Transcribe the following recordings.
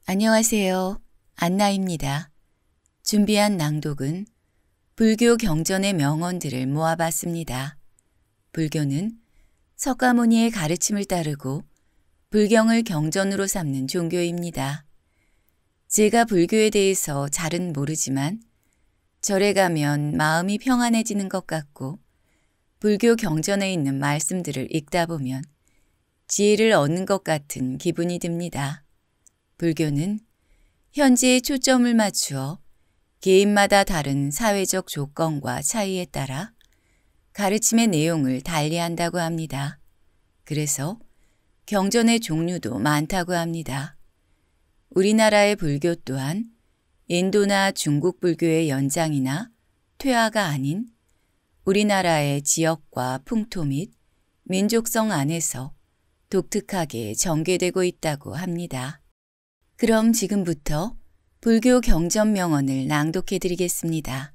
안녕하세요. 안나입니다. 준비한 낭독은 불교 경전의 명언들을 모아봤습니다. 불교는 석가모니의 가르침을 따르고 불경을 경전으로 삼는 종교입니다. 제가 불교에 대해서 잘은 모르지만 절에 가면 마음이 평안해지는 것 같고 불교 경전에 있는 말씀들을 읽다 보면 지혜를 얻는 것 같은 기분이 듭니다. 불교는 현재의 초점을 맞추어 개인마다 다른 사회적 조건과 차이에 따라 가르침의 내용을 달리한다고 합니다. 그래서 경전의 종류도 많다고 합니다. 우리나라의 불교 또한 인도나 중국 불교의 연장이나 퇴화가 아닌 우리나라의 지역과 풍토 및 민족성 안에서 독특하게 전개되고 있다고 합니다. 그럼 지금부터 불교 경전 명언을 낭독해 드리겠습니다.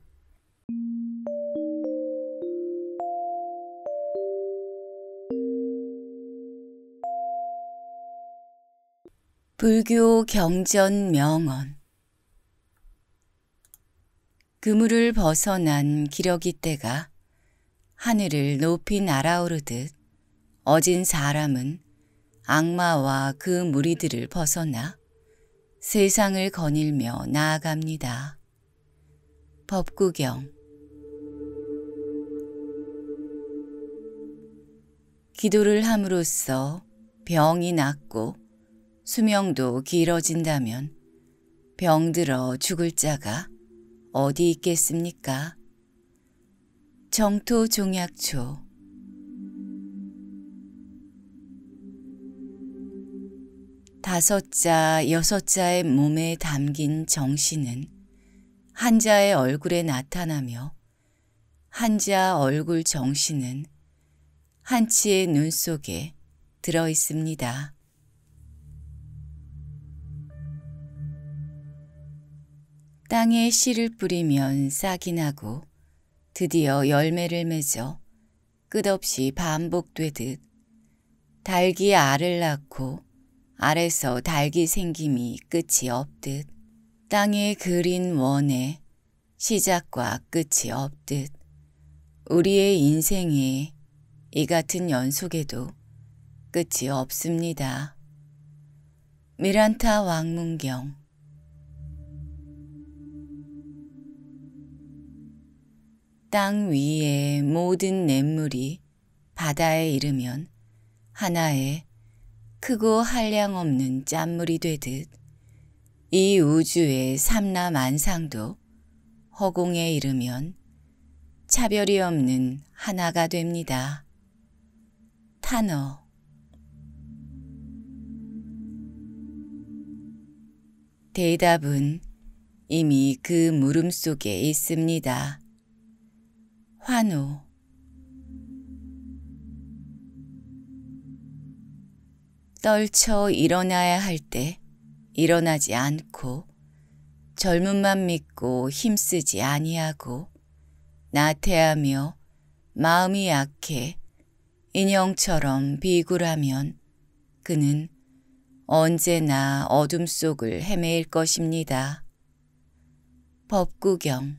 불교 경전 명언. 그물을 벗어난 기러기 떼가 하늘을 높이 날아오르듯 어진 사람은 악마와 그 무리들을 벗어나 세상을 거닐며 나아갑니다. 법구경. 기도를 함으로써 병이 낫고 수명도 길어진다면 병들어 죽을 자가 어디 있겠습니까? 정토종약초. 다섯 자, 여섯 자의 몸에 담긴 정신은 한 자의 얼굴에 나타나며 한 자 얼굴 정신은 한 치의 눈 속에 들어 있습니다. 땅에 씨를 뿌리면 싹이 나고 드디어 열매를 맺어 끝없이 반복되듯 닭이 알을 낳고 알에서 닭이 생김이 끝이 없듯 땅에 그린 원에 시작과 끝이 없듯 우리의 인생에 이 같은 연속에도 끝이 없습니다. 미란타 왕문경. 땅 위의 모든 냇물이 바다에 이르면 하나의 크고 한량없는 짠물이 되듯 이 우주의 삼라만상도 허공에 이르면 차별이 없는 하나가 됩니다. 탄어. 대답은 이미 그 물음 속에 있습니다. 환호. 떨쳐 일어나야 할 때 일어나지 않고 젊음만 믿고 힘쓰지 아니하고 나태하며 마음이 약해 인형처럼 비굴하면 그는 언제나 어둠 속을 헤매일 것입니다. 법구경.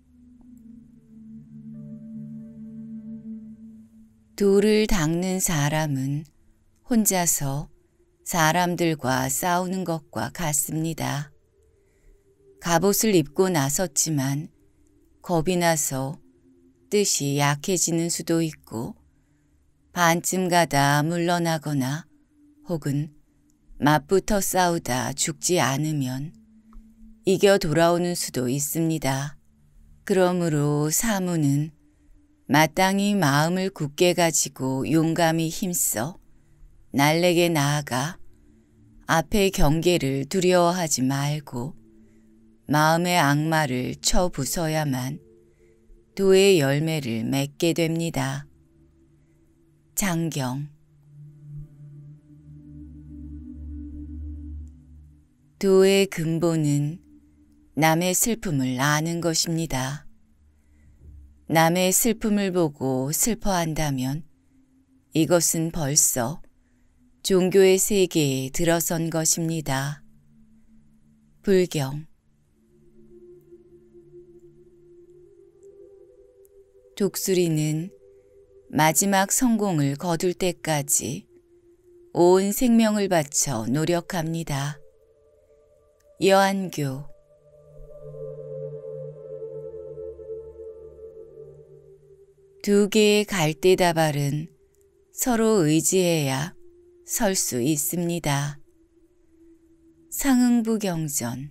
돌을 닦는 사람은 혼자서 사람들과 싸우는 것과 같습니다. 갑옷을 입고 나섰지만 겁이 나서 뜻이 약해지는 수도 있고 반쯤 가다 물러나거나 혹은 맞붙어 싸우다 죽지 않으면 이겨 돌아오는 수도 있습니다. 그러므로 사무는 마땅히 마음을 굳게 가지고 용감히 힘써 날래게 나아가 앞의 경계를 두려워하지 말고 마음의 악마를 쳐 부숴야만 도의 열매를 맺게 됩니다. 장경. 도의 근본은 남의 슬픔을 아는 것입니다. 남의 슬픔을 보고 슬퍼한다면 이것은 벌써 종교의 세계에 들어선 것입니다. 불경. 독수리는 마지막 성공을 거둘 때까지 온 생명을 바쳐 노력합니다. 여한교. 두 개의 갈대다발은 서로 의지해야 설 수 있습니다. 상응부경전.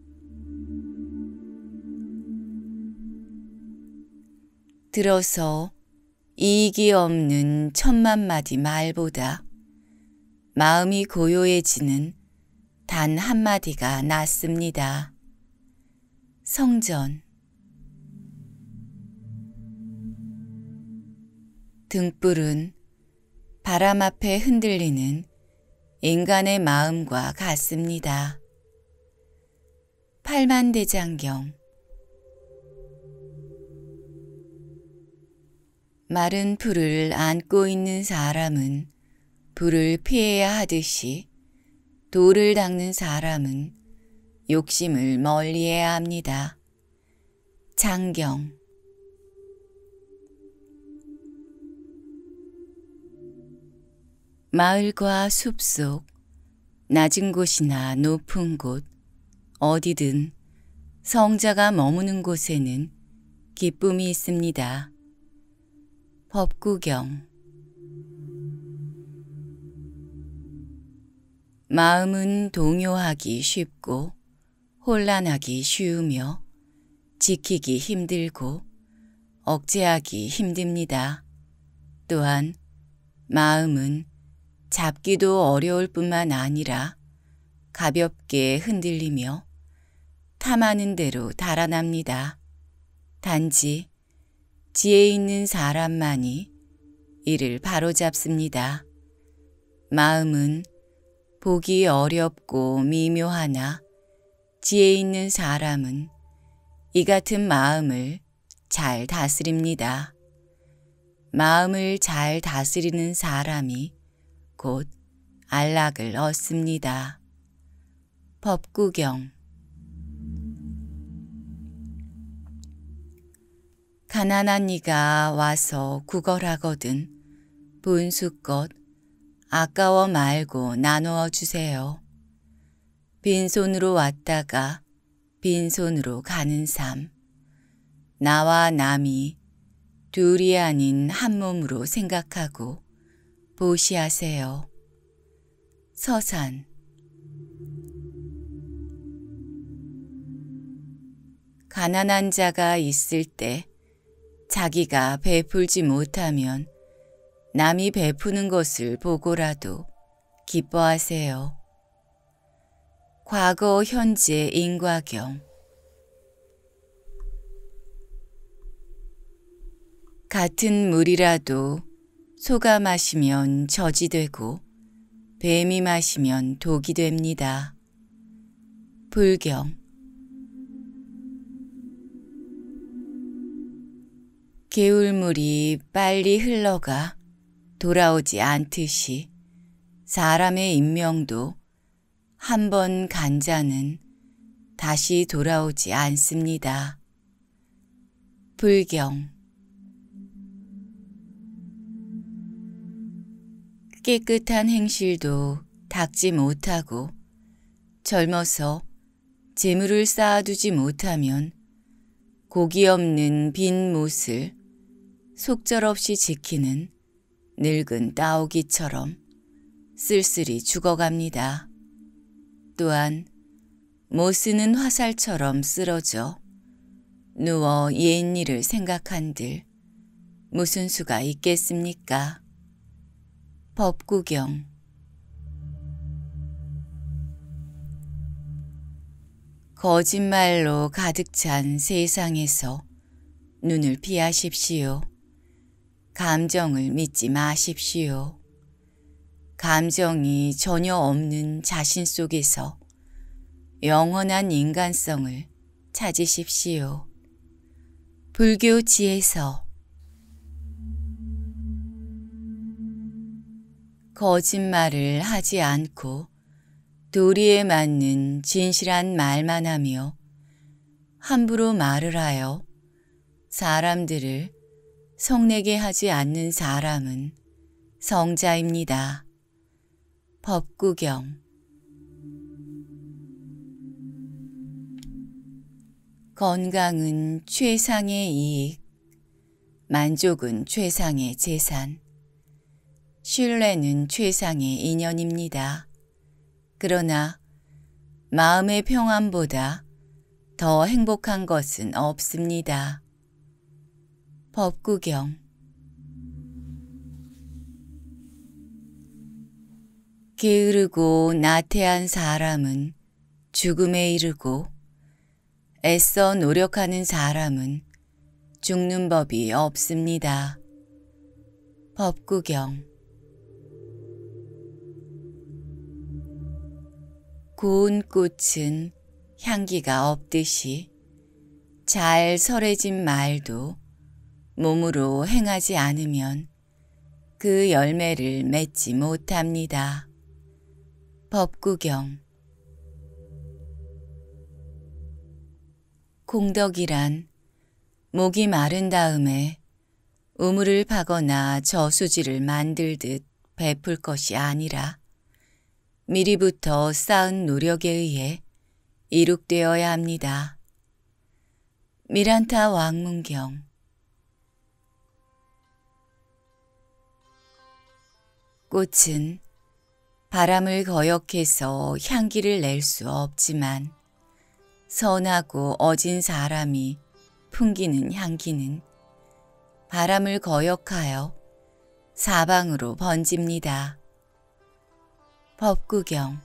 들어서 이익이 없는 천만 마디 말보다 마음이 고요해지는 단 한마디가 낫습니다. 성전. 등불은 바람 앞에 흔들리는 인간의 마음과 같습니다. 팔만대장경. 마른 풀을 안고 있는 사람은 불을 피해야 하듯이 돌을 닦는 사람은 욕심을 멀리해야 합니다. 장경. 마을과 숲속, 낮은 곳이나 높은 곳, 어디든 성자가 머무는 곳에는 기쁨이 있습니다. 법구경. 마음은 동요하기 쉽고 혼란하기 쉬우며 지키기 힘들고 억제하기 힘듭니다. 또한 마음은 잡기도 어려울 뿐만 아니라 가볍게 흔들리며 탐하는 대로 달아납니다. 단지 지혜 있는 사람만이 이를 바로잡습니다. 마음은 보기 어렵고 미묘하나 지혜 있는 사람은 이 같은 마음을 잘 다스립니다. 마음을 잘 다스리는 사람이 곧 안락을 얻습니다. 법구경. 가난한 이가 와서 구걸하거든 본수껏 아까워 말고 나누어 주세요. 빈손으로 왔다가 빈손으로 가는 삶. 나와 남이 둘이 아닌 한 몸으로 생각하고 보시하세요. 서산. 가난한 자가 있을 때 자기가 베풀지 못하면 남이 베푸는 것을 보고라도 기뻐하세요. 과거, 현재, 인과경. 같은 물이라도 소가 마시면 젖이 되고 뱀이 마시면 독이 됩니다. 불경. 개울물이 빨리 흘러가 돌아오지 않듯이 사람의 인명도 한 번 간 자는 다시 돌아오지 않습니다. 불경. 깨끗한 행실도 닦지 못하고 젊어서 재물을 쌓아두지 못하면 고기 없는 빈 못을 속절없이 지키는 늙은 따오기처럼 쓸쓸히 죽어갑니다. 또한 못 쓰는 화살처럼 쓰러져 누워 옛일을 생각한들 무슨 수가 있겠습니까? 법구경. 거짓말로 가득 찬 세상에서 눈을 피하십시오. 감정을 믿지 마십시오. 감정이 전혀 없는 자신 속에서 영원한 인간성을 찾으십시오. 불교 지혜서. 거짓말을 하지 않고 도리에 맞는 진실한 말만 하며 함부로 말을 하여 사람들을 성내게 하지 않는 사람은 성자입니다. 법구경. 건강은 최상의 이익, 만족은 최상의 재산, 신뢰는 최상의 인연입니다. 그러나 마음의 평안보다 더 행복한 것은 없습니다. 법구경. 게으르고 나태한 사람은 죽음에 이르고 애써 노력하는 사람은 죽는 법이 없습니다. 법구경. 고운 꽃은 향기가 없듯이 잘 설해진 말도 몸으로 행하지 않으면 그 열매를 맺지 못합니다. 법구경. 공덕이란 목이 마른 다음에 우물을 파거나 저수지를 만들듯 베풀 것이 아니라 미리부터 쌓은 노력에 의해 이룩되어야 합니다. 미란타 왕문경. 꽃은 바람을 거역해서 향기를 낼 수 없지만 선하고 어진 사람이 풍기는 향기는 바람을 거역하여 사방으로 번집니다. 법구경.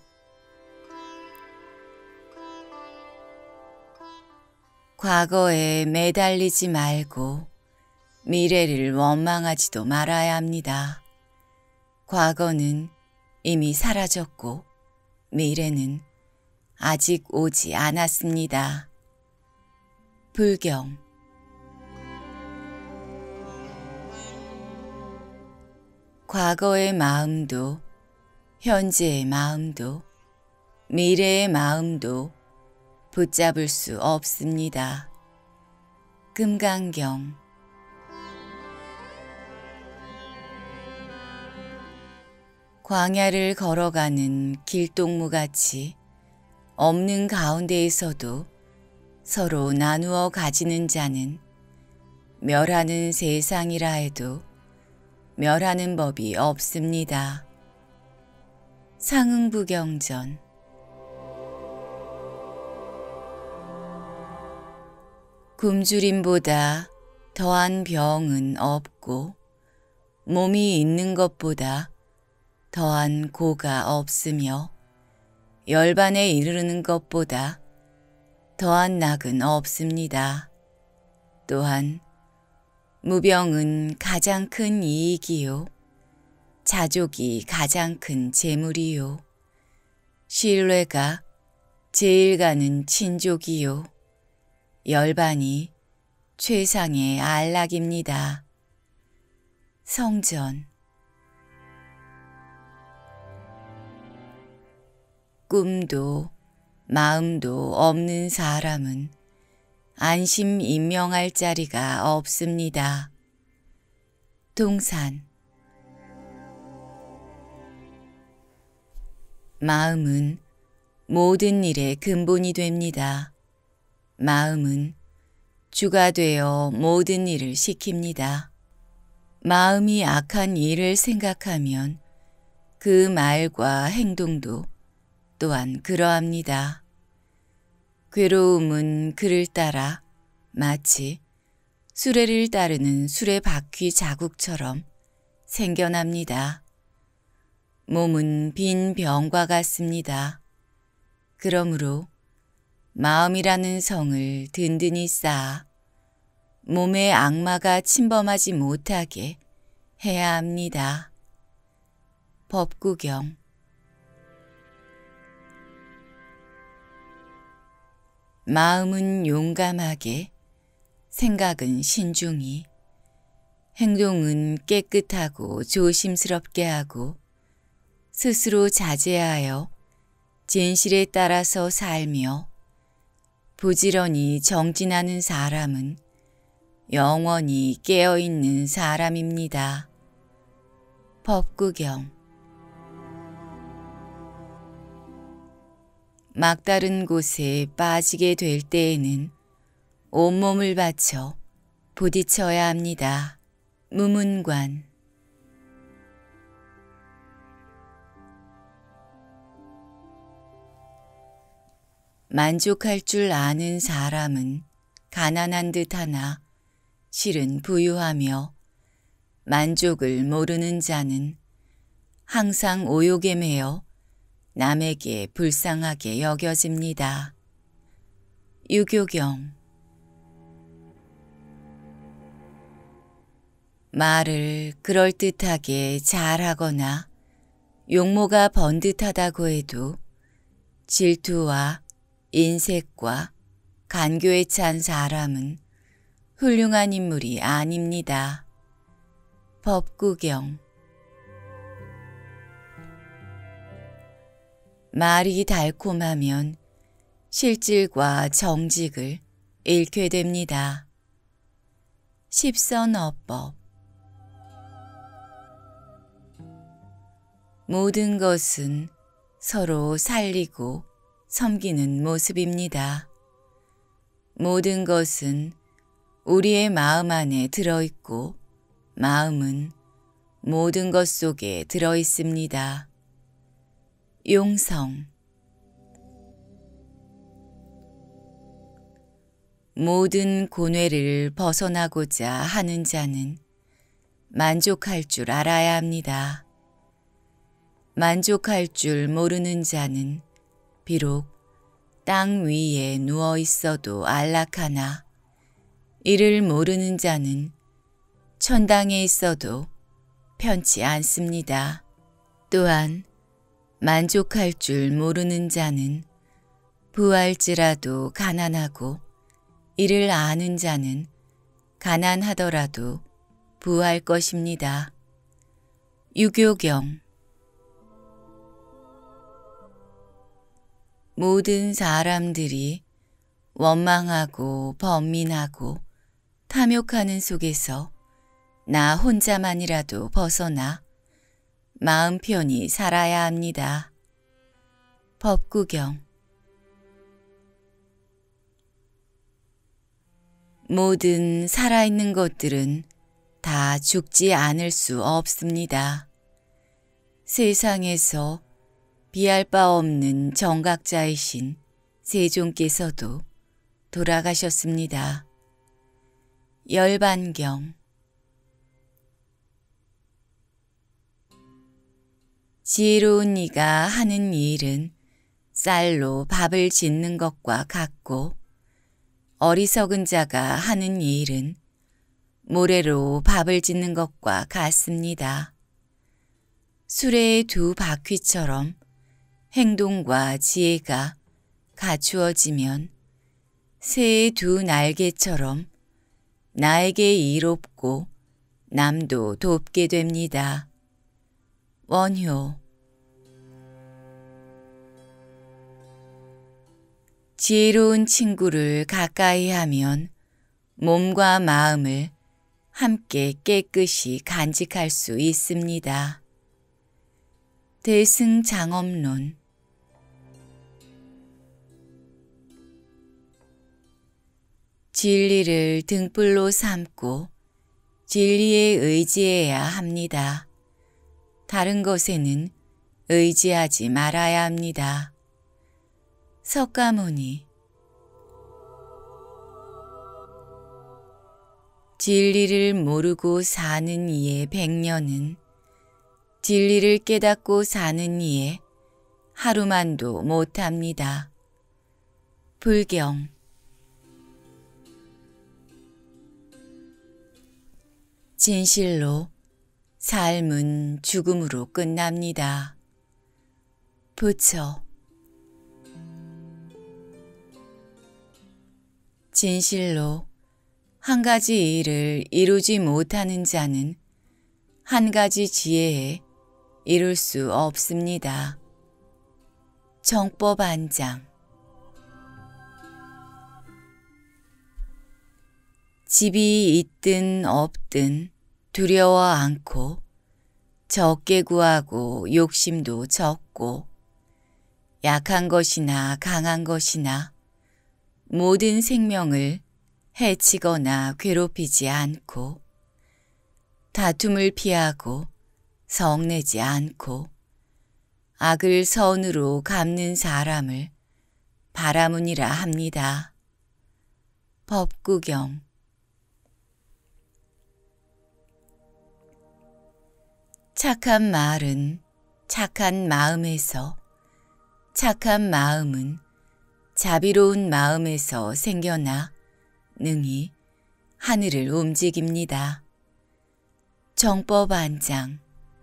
과거에 매달리지 말고 미래를 원망하지도 말아야 합니다. 과거는 이미 사라졌고 미래는 아직 오지 않았습니다. 불경. 과거의 마음도 현재의 마음도 미래의 마음도 붙잡을 수 없습니다. 금강경. 광야를 걸어가는 길동무같이 없는 가운데에서도 서로 나누어 가지는 자는 멸하는 세상이라 해도 멸하는 법이 없습니다. 상응부경전. 굶주림보다 더한 병은 없고 몸이 있는 것보다 더한 고가 없으며 열반에 이르는 것보다 더한 낙은 없습니다. 또한 무병은 가장 큰 이익이요 자족이 가장 큰 재물이요 신뢰가 제일 가는 친족이요 열반이 최상의 안락입니다. 성전. 꿈도 마음도 없는 사람은 안심 임명할 자리가 없습니다. 동산. 마음은 모든 일의 근본이 됩니다. 마음은 주가 되어 모든 일을 시킵니다. 마음이 악한 일을 생각하면 그 말과 행동도 또한 그러합니다. 괴로움은 그를 따라 마치 수레를 따르는 수레바퀴 자국처럼 생겨납니다. 몸은 빈 병과 같습니다. 그러므로 마음이라는 성을 든든히 쌓아 몸에 악마가 침범하지 못하게 해야 합니다. 법구경. 마음은 용감하게, 생각은 신중히, 행동은 깨끗하고 조심스럽게 하고 스스로 자제하여 진실에 따라서 살며 부지런히 정진하는 사람은 영원히 깨어있는 사람입니다. 법구경. 막다른 곳에 빠지게 될 때에는 온몸을 바쳐 부딪혀야 합니다. 무문관. 만족할 줄 아는 사람은 가난한 듯하나 실은 부유하며, 만족을 모르는 자는 항상 오욕에 매여 남에게 불쌍하게 여겨집니다. 유교경. 말을 그럴듯하게 잘하거나 용모가 번듯하다고 해도 질투와 인색과 간교에 찬 사람은 훌륭한 인물이 아닙니다. 법구경. 말이 달콤하면 실질과 정직을 잃게 됩니다. 십선어법. 모든 것은 서로 살리고 섬기는 모습입니다. 모든 것은 우리의 마음 안에 들어있고 마음은 모든 것 속에 들어있습니다. 용성. 모든 고뇌를 벗어나고자 하는 자는 만족할 줄 알아야 합니다. 만족할 줄 모르는 자는 비록 땅 위에 누워 있어도 안락하나, 이를 모르는 자는 천당에 있어도 편치 않습니다. 또한 만족할 줄 모르는 자는 부할지라도 가난하고, 이를 아는 자는 가난하더라도 부할 것입니다. 유교경. 모든 사람들이 원망하고 번민하고 탐욕하는 속에서 나 혼자만이라도 벗어나 마음 편히 살아야 합니다. 법구경. 모든 살아있는 것들은 다 죽지 않을 수 없습니다. 세상에서 비할 바 없는 정각자이신 세종께서도 돌아가셨습니다. 열반경. 지혜로운 이가 하는 일은 쌀로 밥을 짓는 것과 같고, 어리석은 자가 하는 일은 모래로 밥을 짓는 것과 같습니다. 수레의 두 바퀴처럼 행동과 지혜가 갖추어지면 새의 두 날개처럼 나에게 이롭고 남도 돕게 됩니다. 원효. 지혜로운 친구를 가까이 하면 몸과 마음을 함께 깨끗이 간직할 수 있습니다. 대승장엄론. 진리를 등불로 삼고 진리에 의지해야 합니다. 다른 것에는 의지하지 말아야 합니다. 석가모니. 진리를 모르고 사는 이의 100년은 진리를 깨닫고 사는 이의 하루만도 못합니다. 불경. 진실로 삶은 죽음으로 끝납니다. 부처. 진실로 한 가지 일을 이루지 못하는 자는 한 가지 지혜에 이룰 수 없습니다. 정법안장. 집이 있든 없든 두려워 않고 적게 구하고 욕심도 적고 약한 것이나 강한 것이나 모든 생명을 해치거나 괴롭히지 않고 다툼을 피하고 성내지 않고 악을 선으로 갚는 사람을 바라문이라 합니다. 법구경. 착한 말은 착한 마음에서, 착한 마음은 자비로운 마음에서 생겨나 능히 하늘을 움직입니다. 정법안장.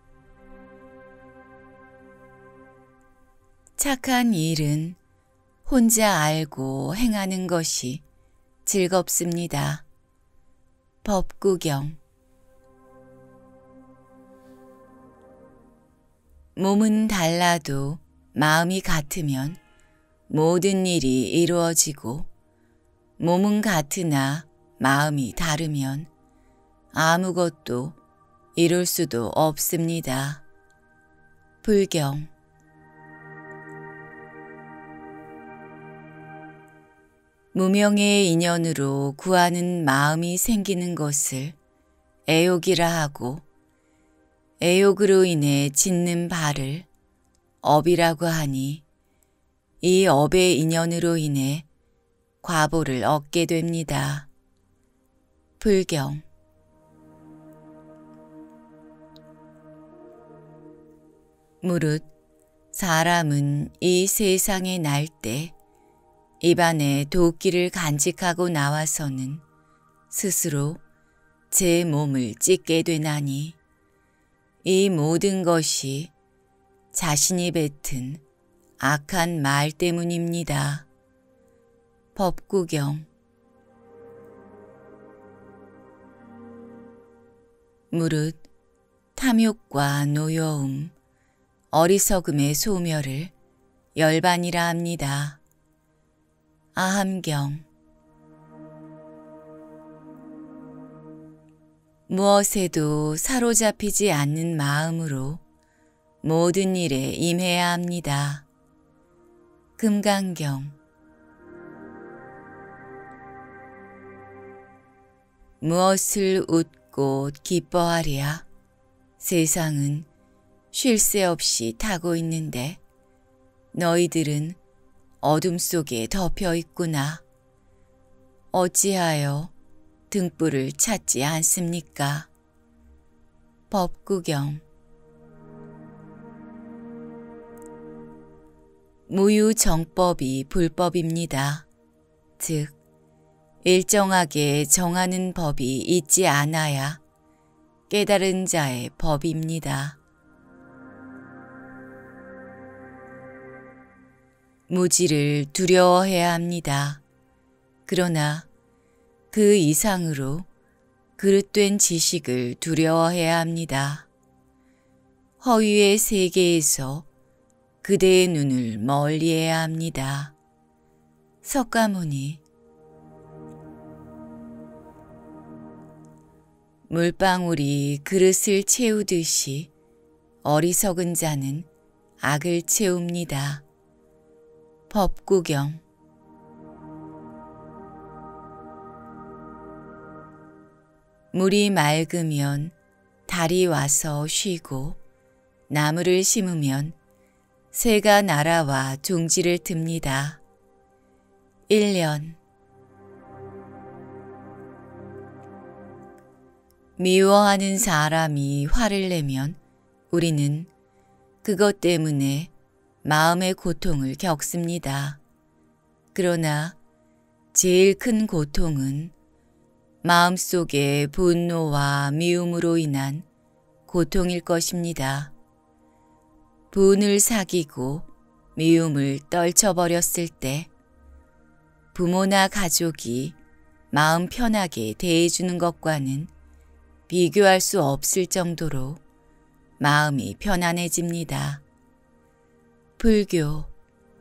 착한 일은 혼자 알고 행하는 것이 즐겁습니다. 법구경. 몸은 달라도 마음이 같으면 모든 일이 이루어지고 몸은 같으나 마음이 다르면 아무것도 이룰 수도 없습니다. 불경. 무명의 인연으로 구하는 마음이 생기는 것을 애욕이라 하고 애욕으로 인해 짓는 발을 업이라고 하니 이 업의 인연으로 인해 과보를 얻게 됩니다. 불경. 무릇 사람은 이 세상에 날 때 입안에 도끼를 간직하고 나와서는 스스로 제 몸을 찢게 되나니 이 모든 것이 자신이 뱉은 악한 말 때문입니다. 법구경. 무릇 탐욕과 노여움, 어리석음의 소멸을 열반이라 합니다. 아함경. 무엇에도 사로잡히지 않는 마음으로 모든 일에 임해야 합니다. 금강경. 무엇을 웃고 기뻐하랴? 세상은 쉴 새 없이 타고 있는데 너희들은 어둠 속에 덮여 있구나. 어찌하여 등불을 찾지 않습니까? 법구경. 무유정법이 불법입니다. 즉 일정하게 정하는 법이 있지 않아야 깨달은 자의 법입니다. 무지를 두려워해야 합니다. 그러나 그 이상으로 그릇된 지식을 두려워해야 합니다. 허위의 세계에서 그대의 눈을 멀리해야 합니다. 석가모니. 물방울이 그릇을 채우듯이 어리석은 자는 악을 채웁니다. 법구경. 물이 맑으면 달이 와서 쉬고 나무를 심으면 새가 날아와 둥지를 틉니다. 1년. 미워하는 사람이 화를 내면 우리는 그것 때문에 마음의 고통을 겪습니다. 그러나 제일 큰 고통은 마음속의 분노와 미움으로 인한 고통일 것입니다. 분을 사귀고 미움을 떨쳐버렸을 때 부모나 가족이 마음 편하게 대해주는 것과는 비교할 수 없을 정도로 마음이 편안해집니다. 불교.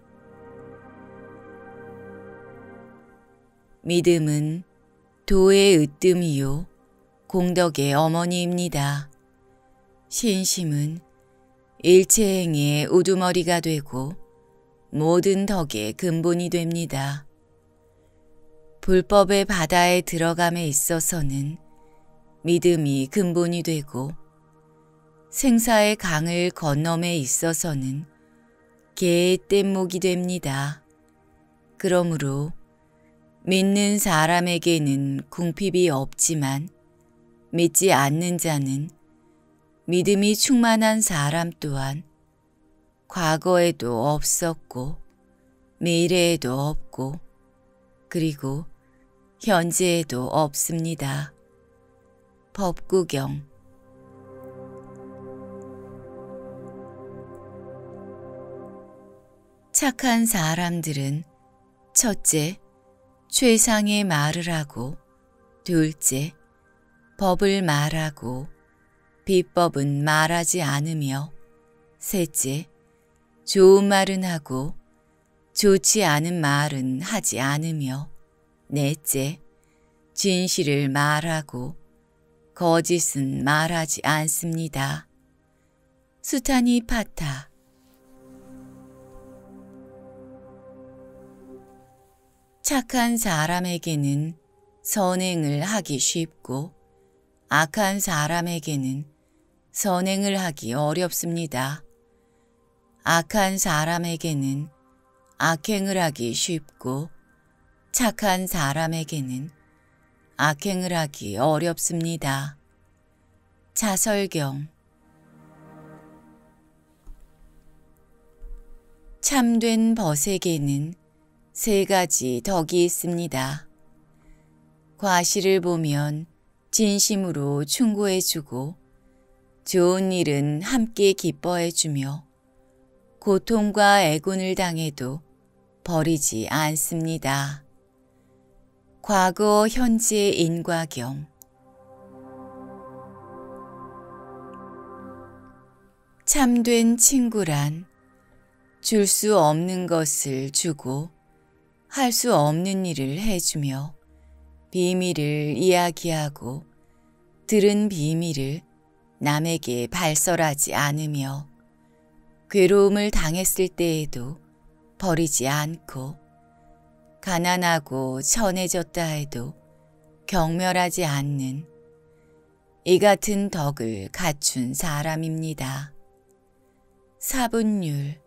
믿음은 도의 으뜸이요 공덕의 어머니입니다. 신심은 일체행의 우두머리가 되고 모든 덕의 근본이 됩니다. 불법의 바다에 들어감에 있어서는 믿음이 근본이 되고 생사의 강을 건너에 있어서는 개의 뗏목이 됩니다. 그러므로 믿는 사람에게는 궁핍이 없지만 믿지 않는 자는 믿음이 충만한 사람 또한 과거에도 없었고 미래에도 없고 그리고 현재에도 없습니다. 법구경. 착한 사람들은 첫째, 최상의 말을 하고 둘째, 법을 말하고 비법은 말하지 않으며 셋째, 좋은 말은 하고 좋지 않은 말은 하지 않으며 넷째, 진실을 말하고 거짓은 말하지 않습니다. 수타니파타. 착한 사람에게는 선행을 하기 쉽고 악한 사람에게는 선행을 하기 어렵습니다. 악한 사람에게는 악행을 하기 쉽고 착한 사람에게는 악행을 하기 어렵습니다. 자설경. 참된 벗에게는 세 가지 덕이 있습니다. 과실을 보면 진심으로 충고해주고 좋은 일은 함께 기뻐해주며 고통과 애곤을 당해도 버리지 않습니다. 과거, 현재, 인과경. 참된 친구란 줄 수 없는 것을 주고 할 수 없는 일을 해주며 비밀을 이야기하고 들은 비밀을 남에게 발설하지 않으며 괴로움을 당했을 때에도 버리지 않고 가난하고 천해졌다 해도 경멸하지 않는 이 같은 덕을 갖춘 사람입니다. 사분율.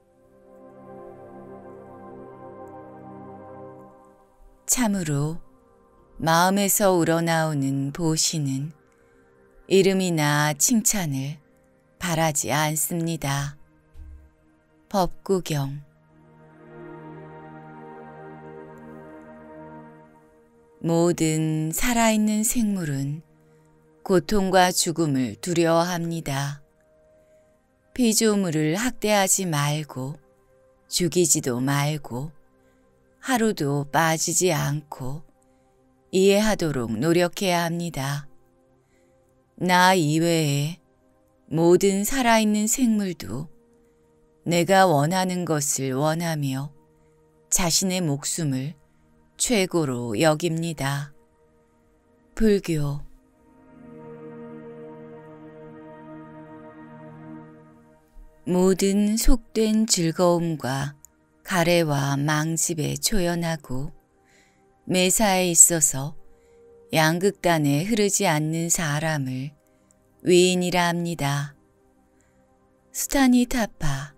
참으로 마음에서 우러나오는 보시는 이름이나 칭찬을 바라지 않습니다. 법구경. 모든 살아있는 생물은 고통과 죽음을 두려워합니다. 피조물을 학대하지 말고 죽이지도 말고 하루도 빠지지 않고 이해하도록 노력해야 합니다. 나 이외에 모든 살아있는 생물도 내가 원하는 것을 원하며 자신의 목숨을 최고로 여깁니다. 불교. 모든 속된 즐거움과 가래와 망집에 초연하고 매사에 있어서 양극단에 흐르지 않는 사람을 위인이라 합니다. 수타니타파.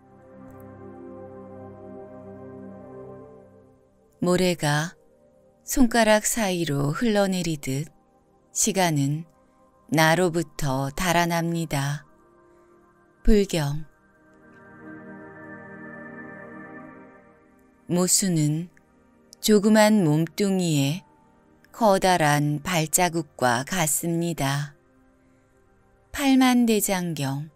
모래가 손가락 사이로 흘러내리듯 시간은 나로부터 달아납니다. 불경. 모수는 조그만 몸뚱이에 커다란 발자국과 같습니다. 팔만대장경.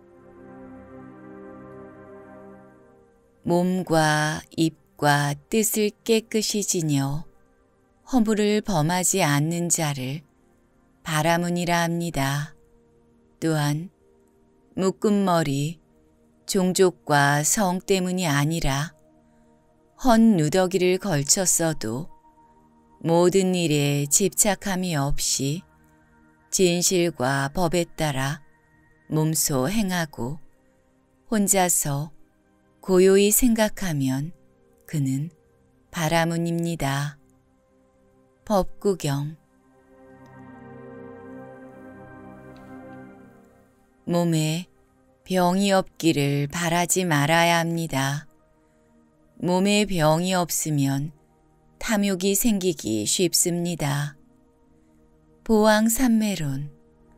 몸과 입과 뜻을 깨끗이 지녀 허물을 범하지 않는 자를 바라문이라 합니다. 또한 묶은 머리, 종족과 성 때문이 아니라 헌 누더기를 걸쳤어도 모든 일에 집착함이 없이 진실과 법에 따라 몸소 행하고 혼자서 고요히 생각하면 그는 바라문입니다. 법구경. 몸에 병이 없기를 바라지 말아야 합니다. 몸에 병이 없으면 탐욕이 생기기 쉽습니다. 보왕산매론.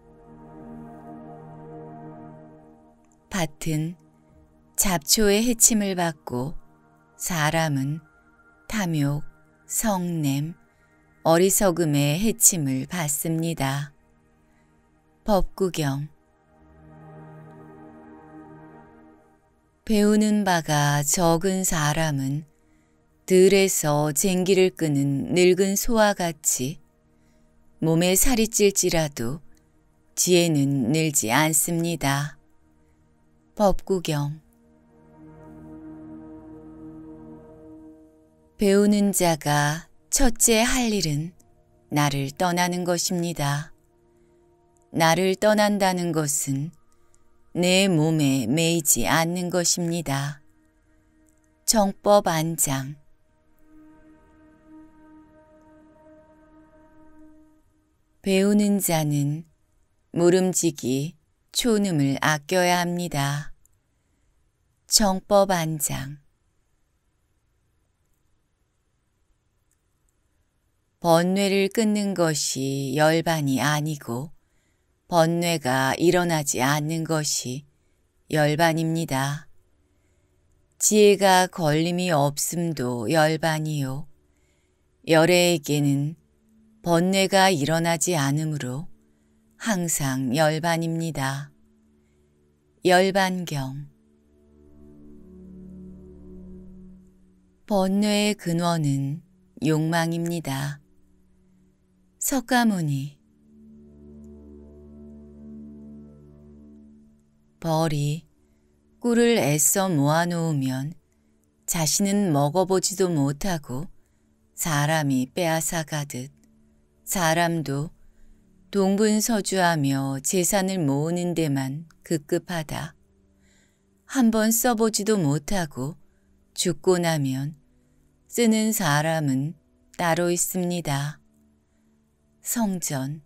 밭은 잡초의 해침을 받고 사람은 탐욕, 성냄, 어리석음의 해침을 받습니다. 법구경. 배우는 바가 적은 사람은 들에서 쟁기를 끄는 늙은 소와 같이 몸에 살이 찔지라도 지혜는 늘지 않습니다. 법구경. 배우는 자가 첫째 할 일은 나를 떠나는 것입니다. 나를 떠난다는 것은 내 몸에 매이지 않는 것입니다. 정법안장. 배우는 자는 모름지기, 초음을 아껴야 합니다. 정법안장. 번뇌를 끊는 것이 열반이 아니고 번뇌가 일어나지 않는 것이 열반입니다. 지혜가 걸림이 없음도 열반이요. 열애에게는 번뇌가 일어나지 않으므로 항상 열반입니다. 열반경. 번뇌의 근원은 욕망입니다. 석가모니. 벌이 꿀을 애써 모아놓으면 자신은 먹어보지도 못하고 사람이 빼앗아 가듯 사람도 동분서주하며 재산을 모으는 데만 급급하다. 한번 써보지도 못하고 죽고 나면 쓰는 사람은 따로 있습니다. 성전.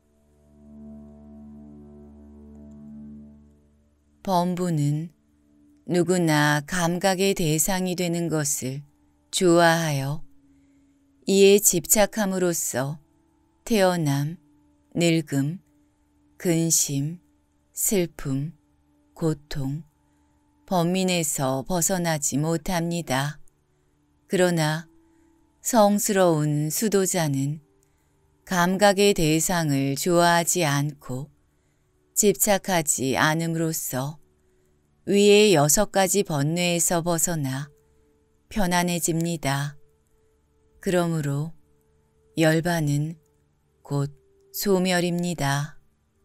범부는 누구나 감각의 대상이 되는 것을 좋아하여 이에 집착함으로써 태어남, 늙음, 근심, 슬픔, 고통, 범민에서 벗어나지 못합니다. 그러나 성스러운 수도자는 감각의 대상을 좋아하지 않고 집착하지 않음으로써 위의 6가지 번뇌에서 벗어나 편안해집니다. 그러므로 열반은 곧 소멸입니다.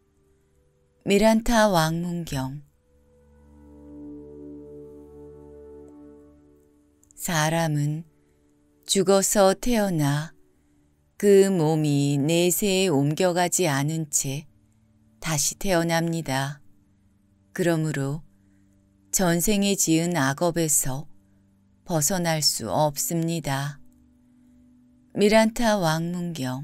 미란타 왕문경. 사람은 죽어서 태어나 그 몸이 내세에 옮겨가지 않은 채 다시 태어납니다. 그러므로 전생에 지은 악업에서 벗어날 수 없습니다. 미란타 왕문경.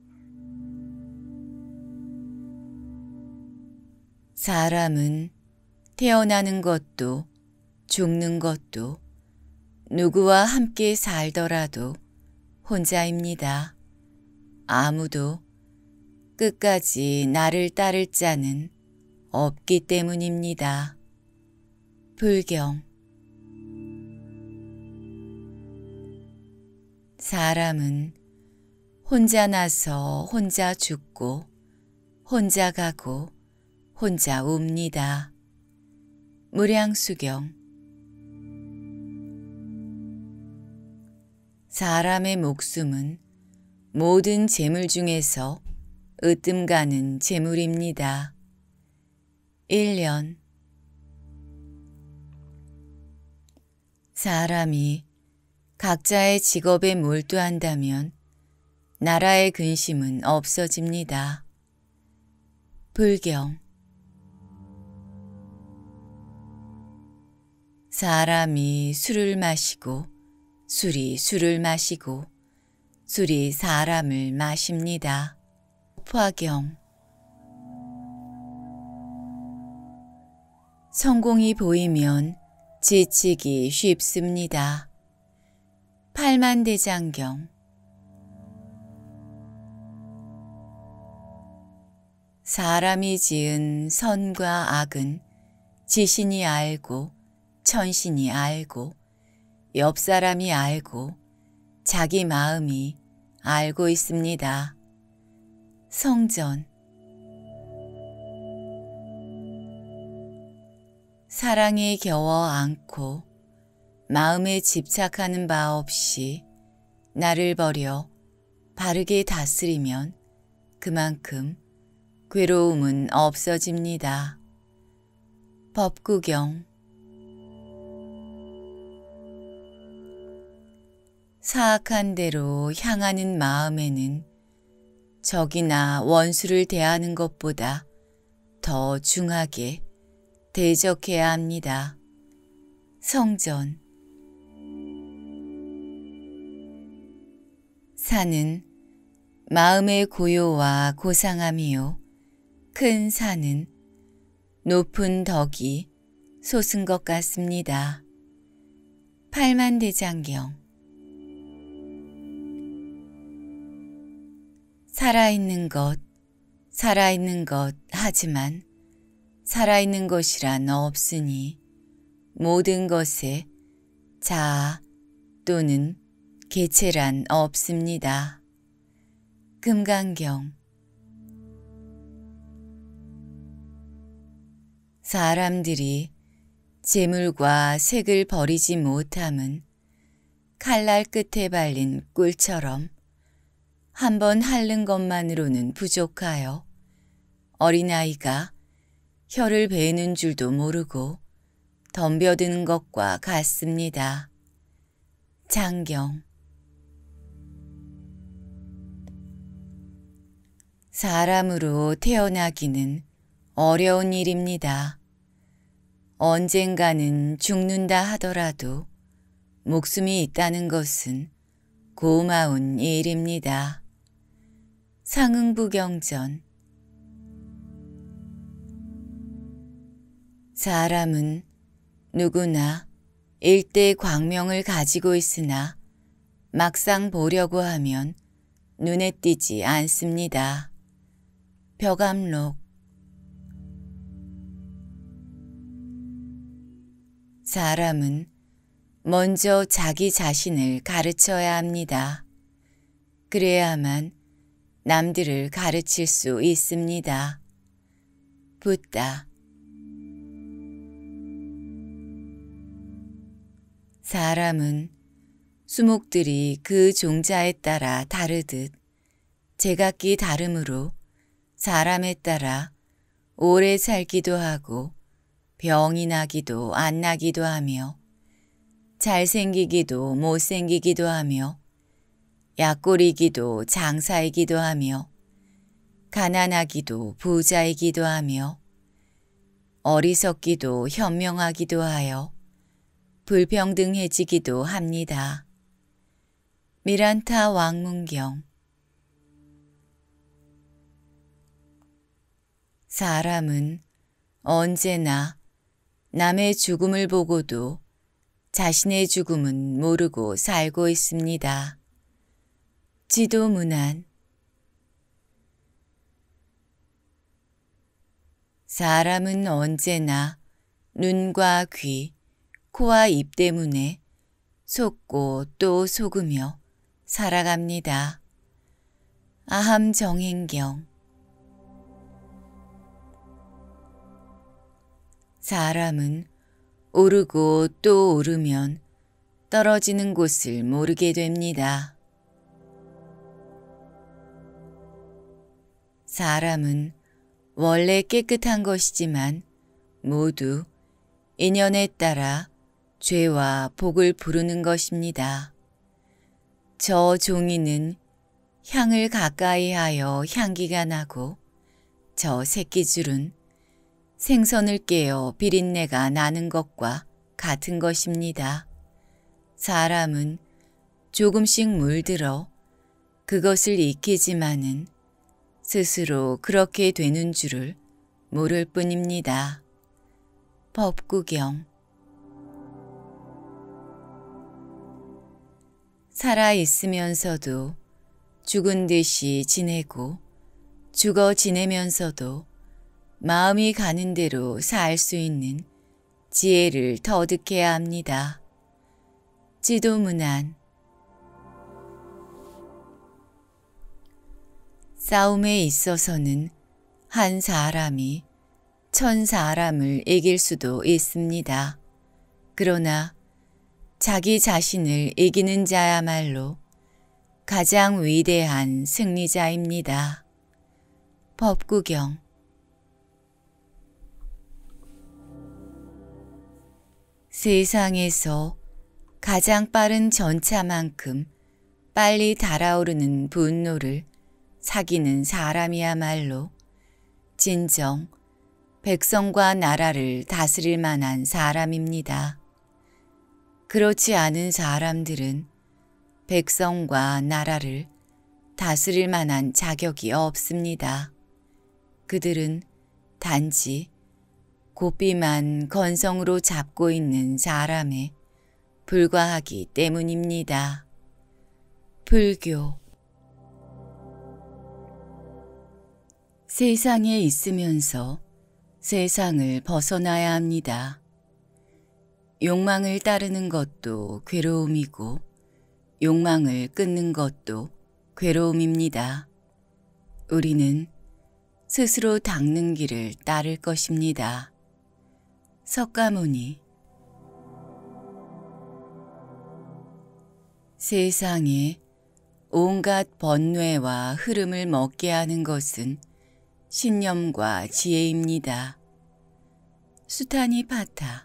사람은 태어나는 것도 죽는 것도 누구와 함께 살더라도 혼자입니다. 아무도 끝까지 나를 따를 자는 없기 때문입니다. 불경. 사람은 혼자 나서 혼자 죽고 혼자 가고 혼자 옵니다. 무량수경. 사람의 목숨은 모든 재물 중에서 으뜸 가는 재물입니다. 1년. 사람이 각자의 직업에 몰두한다면 나라의 근심은 없어집니다. 불경. 사람이 술을 마시고 술이 술을 마시고 술이 사람을 마십니다. 화경. 성공이 보이면 지치기 쉽습니다. 팔만대장경. 사람이 지은 선과 악은 지신이 알고 천신이 알고 옆 사람이 알고 자기 마음이 알고 있습니다. 성전. 사랑에 겨워 안고 마음에 집착하는 바 없이 나를 버려 바르게 다스리면 그만큼 괴로움은 없어집니다. 법구경. 사악한 대로 향하는 마음에는 적이나 원수를 대하는 것보다 더 중하게 대적해야 합니다. 성전. 산은 마음의 고요와 고상함이요 큰 산은 높은 덕이 솟은 것 같습니다. 팔만대장경. 살아있는 것 하지만 살아있는 것이란 없으니 모든 것에 자아 또는 개체란 없습니다. 금강경. 사람들이 재물과 색을 버리지 못함은 칼날 끝에 발린 꿀처럼 한번 핥는 것만으로는 부족하여 어린아이가 혀를 베는 줄도 모르고 덤벼드는 것과 같습니다. 장경. 사람으로 태어나기는 어려운 일입니다. 언젠가는 죽는다 하더라도 목숨이 있다는 것은 고마운 일입니다. 상응부경전. 사람은 누구나 일대 광명을 가지고 있으나 막상 보려고 하면 눈에 띄지 않습니다. 벽암록. 사람은 먼저 자기 자신을 가르쳐야 합니다. 그래야만 남들을 가르칠 수 있습니다. 붓다. 사람은 수목들이 그 종자에 따라 다르듯 제각기 다름으로 사람에 따라 오래 살기도 하고 병이 나기도 안 나기도 하며 잘생기기도 못생기기도 하며 약골이기도 장사이기도 하며 가난하기도 부자이기도 하며 어리석기도 현명하기도 하여 불평등해지기도 합니다. 미란타 왕문경. 사람은 언제나 남의 죽음을 보고도 자신의 죽음은 모르고 살고 있습니다. 지도문안. 사람은 언제나 눈과 귀, 코와 입 때문에 속고 또 속으며 살아갑니다. 아함정행경. 사람은 오르고 또 오르면 떨어지는 곳을 모르게 됩니다. 사람은 원래 깨끗한 것이지만 모두 인연에 따라 죄와 복을 부르는 것입니다. 저 종이는 향을 가까이 하여 향기가 나고 저 새끼줄은 생선을 깨어 비린내가 나는 것과 같은 것입니다. 사람은 조금씩 물들어 그것을 익히지만은 스스로 그렇게 되는 줄을 모를 뿐입니다. 법구경. 살아 있으면서도 죽은 듯이 지내고 죽어 지내면서도 마음이 가는 대로 살 수 있는 지혜를 터득해야 합니다. 지도문안. 싸움에 있어서는 한 사람이 1000사람을 이길 수도 있습니다. 그러나 자기 자신을 이기는 자야말로 가장 위대한 승리자입니다. 법구경. 세상에서 가장 빠른 전차만큼 빨리 달아오르는 분노를 사귀는 사람이야말로 진정 백성과 나라를 다스릴 만한 사람입니다. 그렇지 않은 사람들은 백성과 나라를 다스릴 만한 자격이 없습니다. 그들은 단지 고삐만 건성으로 잡고 있는 사람에 불과하기 때문입니다. 불교. 세상에 있으면서 세상을 벗어나야 합니다. 욕망을 따르는 것도 괴로움이고 욕망을 끊는 것도 괴로움입니다. 우리는 스스로 닦는 길을 따를 것입니다. 석가모니. 세상에 온갖 번뇌와 흐름을 먹게 하는 것은 신념과 지혜입니다. 수타니파타.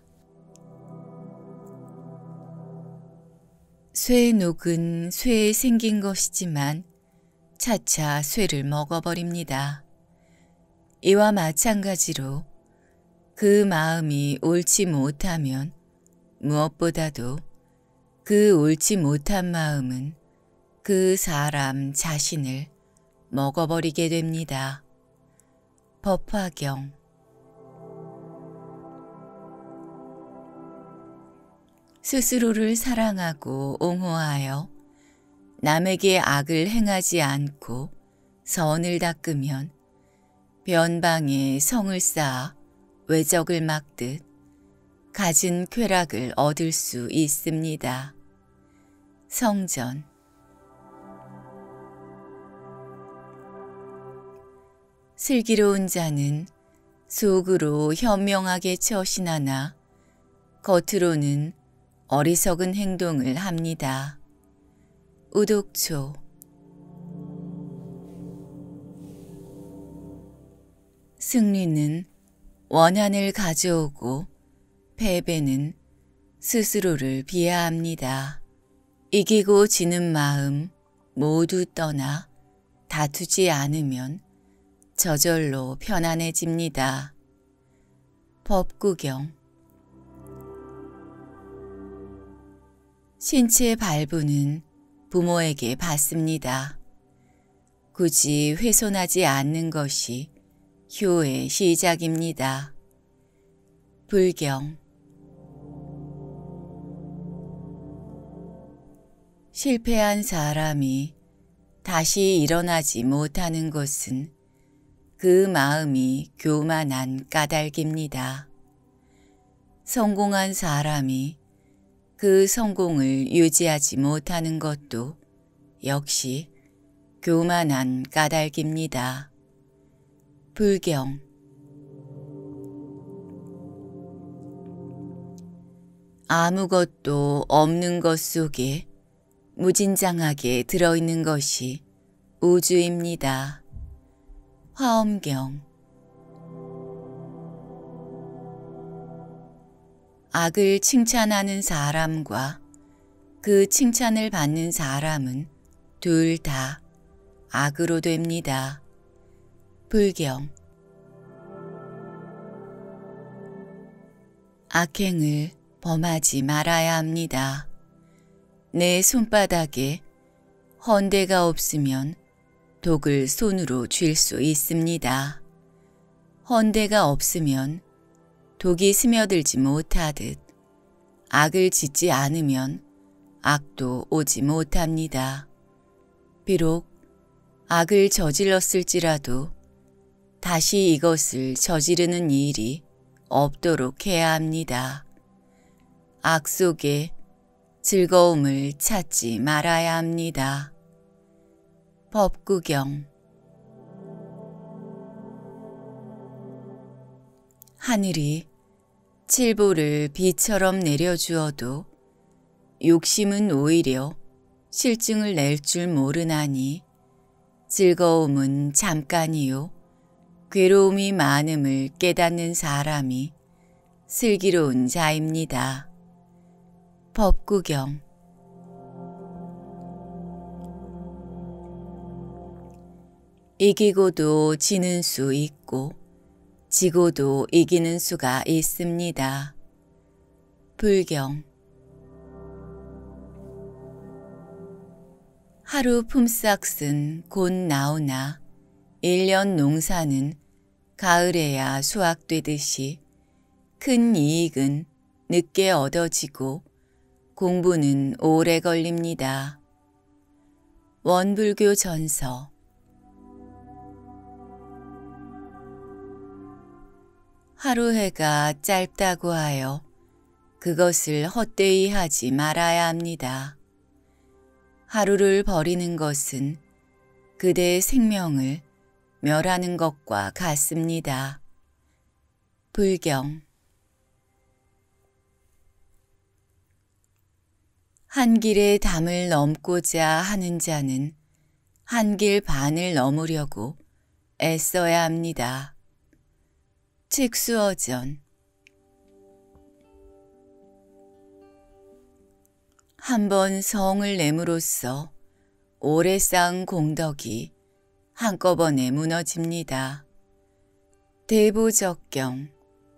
쇠녹은 쇠에 생긴 것이지만 차차 쇠를 먹어버립니다. 이와 마찬가지로 그 마음이 옳지 못하면 무엇보다도 그 옳지 못한 마음은 그 사람 자신을 먹어버리게 됩니다. 법화경. 스스로를 사랑하고 옹호하여 남에게 악을 행하지 않고 선을 닦으면 변방에 성을 쌓아 외적을 막듯 갖은 쾌락을 얻을 수 있습니다. 성전. 슬기로운 자는 속으로 현명하게 처신하나 겉으로는 어리석은 행동을 합니다. 우독초. 승리는 원한을 가져오고 패배는 스스로를 비하합니다. 이기고 지는 마음 모두 떠나 다투지 않으면 저절로 편안해집니다. 법구경. 신체 발부는 부모에게 받습니다. 굳이 훼손하지 않는 것이 효의 시작입니다. 불경. 실패한 사람이 다시 일어나지 못하는 것은 그 마음이 교만한 까닭입니다. 성공한 사람이 그 성공을 유지하지 못하는 것도 역시 교만한 까닭입니다. 불경. 아무것도 없는 것 속에 무진장하게 들어있는 것이 우주입니다. 화엄경. 악을 칭찬하는 사람과 그 칭찬을 받는 사람은 둘 다 악으로 됩니다. 불경. 악행을 범하지 말아야 합니다. 내 손바닥에 헌대가 없으면 독을 손으로 쥘 수 있습니다. 헌대가 없으면 독이 스며들지 못하듯 악을 짓지 않으면 악도 오지 못합니다. 비록 악을 저질렀을지라도 다시 이것을 저지르는 일이 없도록 해야 합니다. 악 속에 즐거움을 찾지 말아야 합니다. 법구경. 하늘이 칠보를 비처럼 내려주어도 욕심은 오히려 실증을 낼 줄 모르나니 즐거움은 잠깐이요 괴로움이 많음을 깨닫는 사람이 슬기로운 자입니다. 법구경. 이기고도 지는 수 있고 지고도 이기는 수가 있습니다. 불경. 하루 품삯은 곧 나오나 1년 농사는 가을에야 수확되듯이 큰 이익은 늦게 얻어지고 공부는 오래 걸립니다. 원불교 전서. 하루 해가 짧다고 하여 그것을 헛되이 하지 말아야 합니다. 하루를 버리는 것은 그대의 생명을 멸하는 것과 같습니다. 불경. 한 길의 담을 넘고자 하는 자는 한 길 반을 넘으려고 애써야 합니다. 칙수어전. 한번 성을 내므로써 오래 쌓은 공덕이 한꺼번에 무너집니다. 대보적경.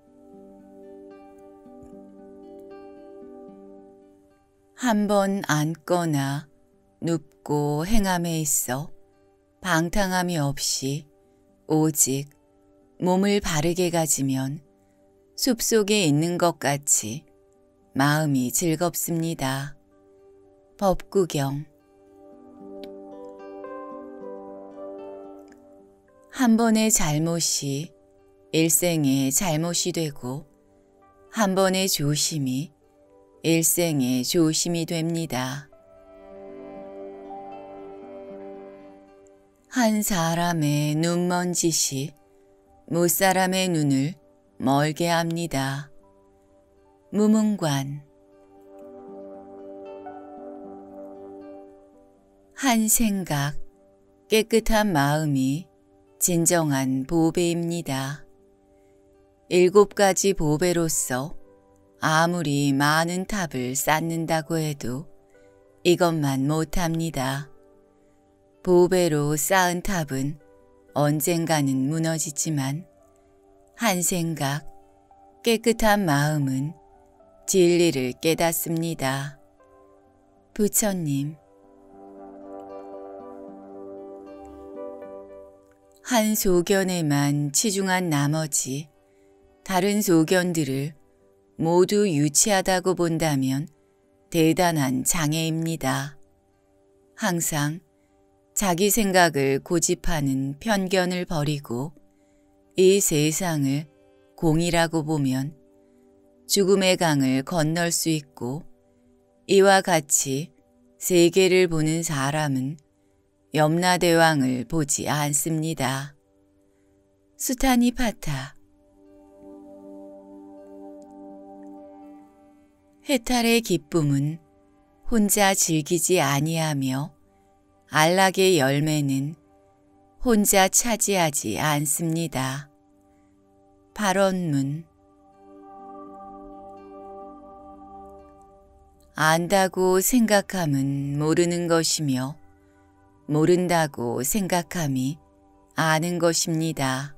한번 앉거나 눕고 행함에 있어 방탕함이 없이 오직 몸을 바르게 가지면 숲속에 있는 것 같이 마음이 즐겁습니다. 법구경. 한 번의 잘못이 일생의 잘못이 되고 한 번의 조심이 일생의 조심이 됩니다. 한 사람의 눈먼 짓이 무사람의 눈을 멀게 합니다. 무문관. 한 생각, 깨끗한 마음이 진정한 보배입니다. 7가지 보배로서 아무리 많은 탑을 쌓는다고 해도 이것만 못합니다. 보배로 쌓은 탑은 언젠가는 무너지지만 한 생각, 깨끗한 마음은 진리를 깨닫습니다. 부처님. 한 소견에만 치중한 나머지 다른 소견들을 모두 유치하다고 본다면 대단한 장애입니다. 항상 자기 생각을 고집하는 편견을 버리고 이 세상을 공이라고 보면 죽음의 강을 건널 수 있고 이와 같이 세계를 보는 사람은 염라대왕을 보지 않습니다. 수타니파타. 해탈의 기쁨은 혼자 즐기지 아니하며 안락의 열매는 혼자 차지하지 않습니다. 발언문. 안다고 생각함은 모르는 것이며 모른다고 생각함이 아는 것입니다.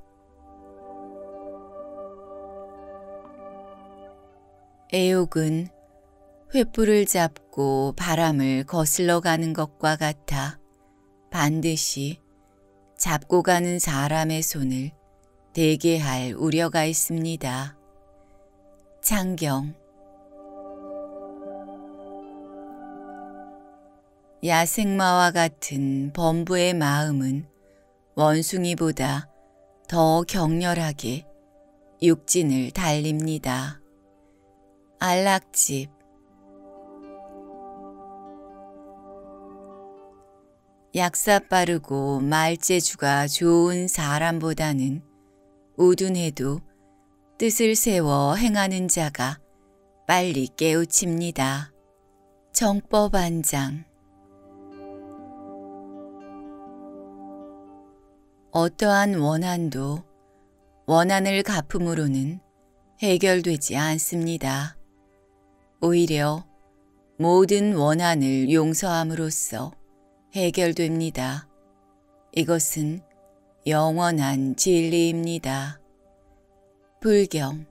애욕은 횃불을 잡고 바람을 거슬러 가는 것과 같아 반드시 잡고 가는 사람의 손을 대게 할 우려가 있습니다. 창경. 야생마와 같은 범부의 마음은 원숭이보다 더 격렬하게 육진을 달립니다. 안락집. 약사 빠르고 말재주가 좋은 사람보다는 우둔해도 뜻을 세워 행하는 자가 빨리 깨우칩니다. 정법안장. 어떠한 원한도 원한을 갚음으로는 해결되지 않습니다. 오히려 모든 원한을 용서함으로써 해결됩니다. 이것은 영원한 진리입니다. 불경.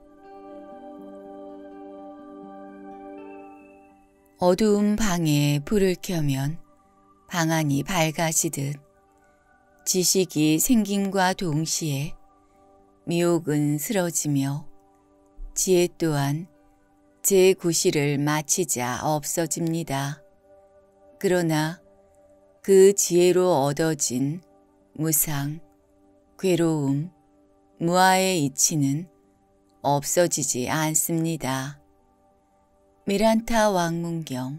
어두운 방에 불을 켜면 방안이 밝아지듯 지식이 생김과 동시에 미혹은 쓰러지며 지혜 또한 제 구실을 마치자 없어집니다. 그러나 그 지혜로 얻어진 무상, 괴로움, 무아의 이치는 없어지지 않습니다. 미란타 왕문경.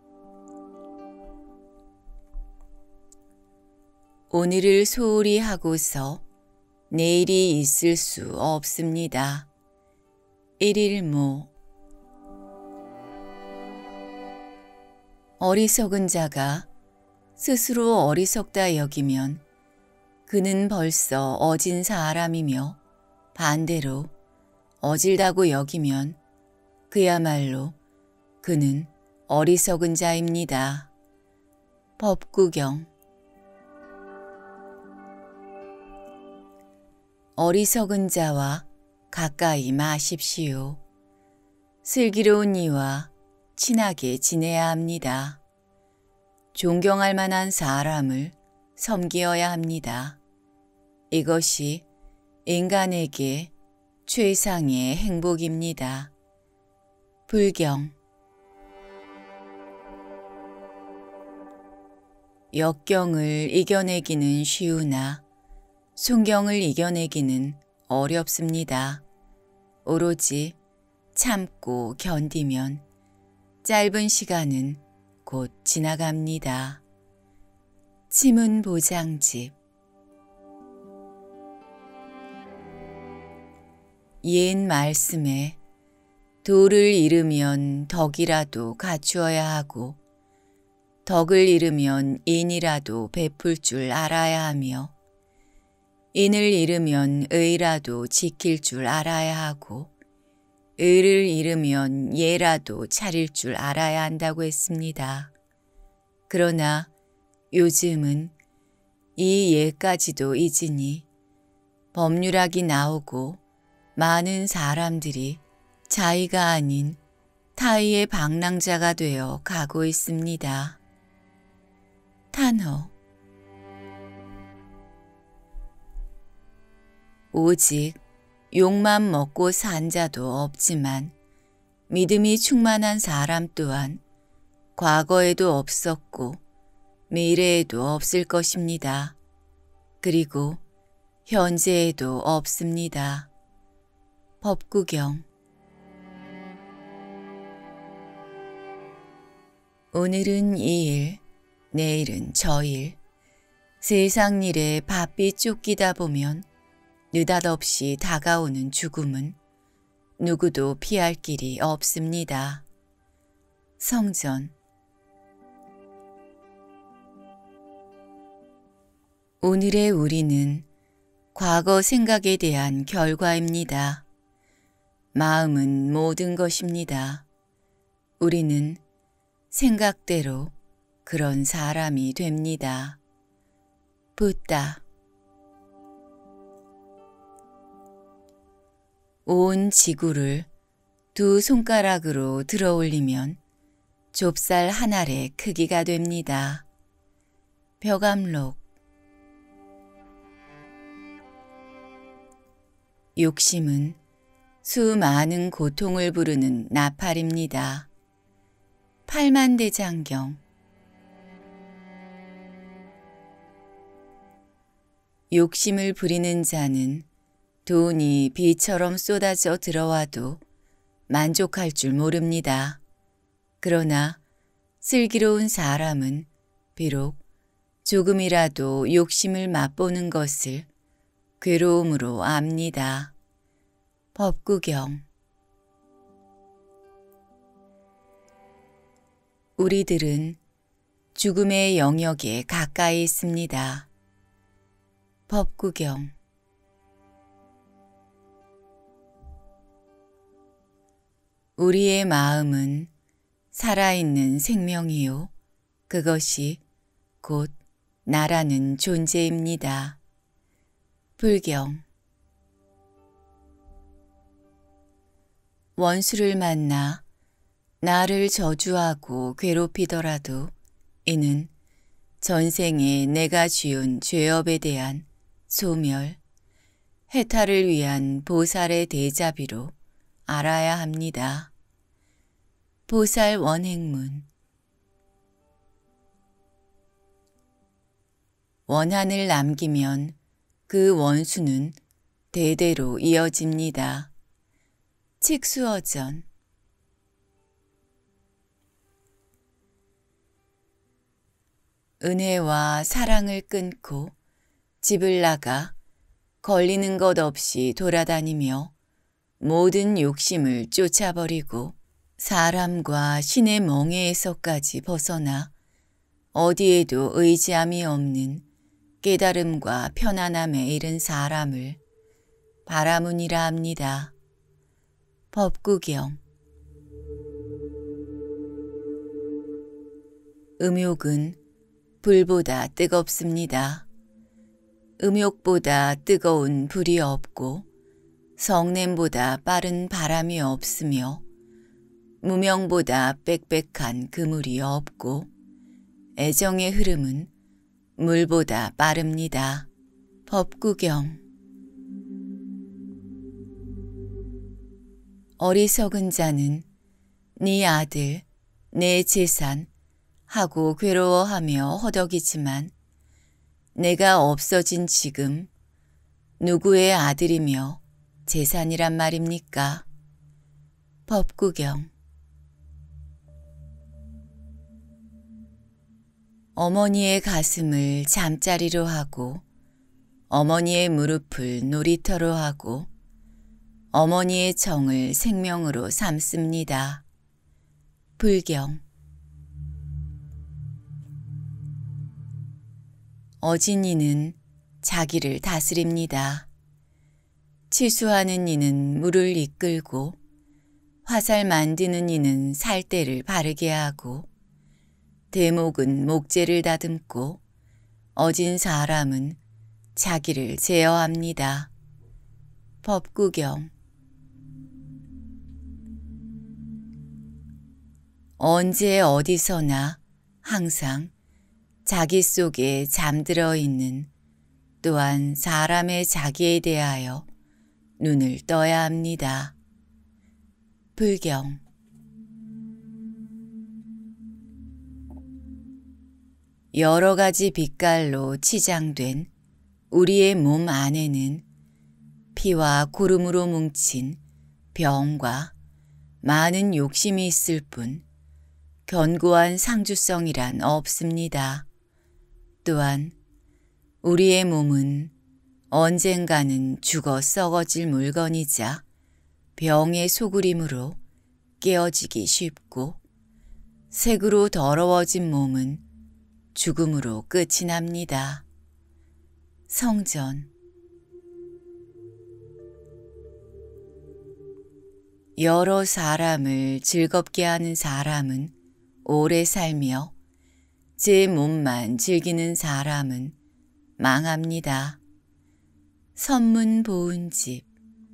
오늘을 소홀히 하고서 내일이 있을 수 없습니다. 일일모. 어리석은 자가 스스로 어리석다 여기면 그는 벌써 어진 사람이며 반대로 어질다고 여기면 그야말로 그는 어리석은 자입니다. 법구경. 어리석은 자와 가까이 마십시오. 슬기로운 이와 친하게 지내야 합니다. 존경할 만한 사람을 섬기어야 합니다. 이것이 인간에게 최상의 행복입니다. 불경. 역경을 이겨내기는 쉬우나 순경을 이겨내기는 어렵습니다. 오로지 참고 견디면 짧은 시간은 곧 지나갑니다. 치문보장집. 옛 말씀에 도를 잃으면 덕이라도 갖추어야 하고 덕을 잃으면 인이라도 베풀 줄 알아야 하며 인을 잃으면 의라도 지킬 줄 알아야 하고 의를 잃으면 예라도 차릴 줄 알아야 한다고 했습니다. 그러나 요즘은 이 예까지도 잊으니 법률학이 나오고 많은 사람들이 자의가 아닌 타의의 방랑자가 되어 가고 있습니다. 탄허. 오직 욕만 먹고 산 자도 없지만 믿음이 충만한 사람 또한 과거에도 없었고 미래에도 없을 것입니다. 그리고 현재에도 없습니다. 법구경. 오늘은 이 일, 내일은 저 일, 세상 일에 바삐 쫓기다 보면 느닷없이 다가오는 죽음은 누구도 피할 길이 없습니다. 성전. 오늘의 우리는 과거 생각에 대한 결과입니다. 마음은 모든 것입니다. 우리는 생각대로 그런 사람이 됩니다. 붓다. 온 지구를 두 손가락으로 들어 올리면 좁쌀 한 알의 크기가 됩니다. 벼감록. 욕심은 수많은 고통을 부르는 나팔입니다. 팔만대장경. 욕심을 부리는 자는 돈이 비처럼 쏟아져 들어와도 만족할 줄 모릅니다. 그러나 슬기로운 사람은 비록 조금이라도 욕심을 맛보는 것을 괴로움으로 압니다. 법구경. 우리들은 죽음의 영역에 가까이 있습니다. 법구경. 우리의 마음은 살아있는 생명이요. 그것이 곧 나라는 존재입니다. 불경. 원수를 만나 나를 저주하고 괴롭히더라도 이는 전생에 내가 지은 죄업에 대한 소멸, 해탈을 위한 보살의 대자비로 알아야 합니다. 보살 원행문. 원한을 남기면 그 원수는 대대로 이어집니다. 칙수어전. 은혜와 사랑을 끊고 집을 나가 걸리는 것 없이 돌아다니며 모든 욕심을 쫓아버리고 사람과 신의 멍에에서까지 벗어나 어디에도 의지함이 없는 깨달음과 편안함에 이른 사람을 바라문이라 합니다. 법구경. 음욕은 불보다 뜨겁습니다. 음욕보다 뜨거운 불이 없고 성냄보다 빠른 바람이 없으며 무명보다 빽빽한 그물이 없고 애정의 흐름은 물보다 빠릅니다. 법구경. 어리석은 자는 네 아들, 내 재산 하고 괴로워하며 허덕이지만 내가 없어진 지금 누구의 아들이며 재산이란 말입니까? 법구경. 어머니의 가슴을 잠자리로 하고 어머니의 무릎을 놀이터로 하고 어머니의 정을 생명으로 삼습니다. 불경. 어진이는 자기를 다스립니다. 치수하는 이는 물을 이끌고 화살 만드는 이는 살대를 바르게 하고 대목은 목재를 다듬고 어진 사람은 자기를 제어합니다. 법구경. 언제 어디서나 항상 자기 속에 잠들어 있는 또한 사람의 자기에 대하여 눈을 떠야 합니다. 불경. 여러 가지 빛깔로 치장된 우리의 몸 안에는 피와 구름으로 뭉친 병과 많은 욕심이 있을 뿐 견고한 상주성이란 없습니다. 또한 우리의 몸은 언젠가는 죽어 썩어질 물건이자 병의 소굴임으로 깨어지기 쉽고 색으로 더러워진 몸은 죽음으로 끝이 납니다. 성전. 여러 사람을 즐겁게 하는 사람은 오래 살며 제 몸만 즐기는 사람은 망합니다. 선문보은집.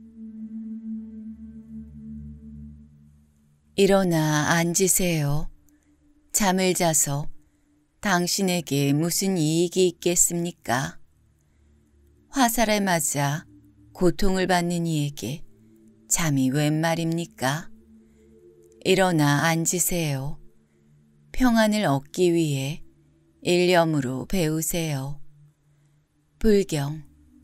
일어나 앉으세요. 잠을 자서 당신에게 무슨 이익이 있겠습니까? 화살에 맞아 고통을 받는 이에게 잠이 웬 말입니까? 일어나 앉으세요. 평안을 얻기 위해 일념으로 배우세요. 불경.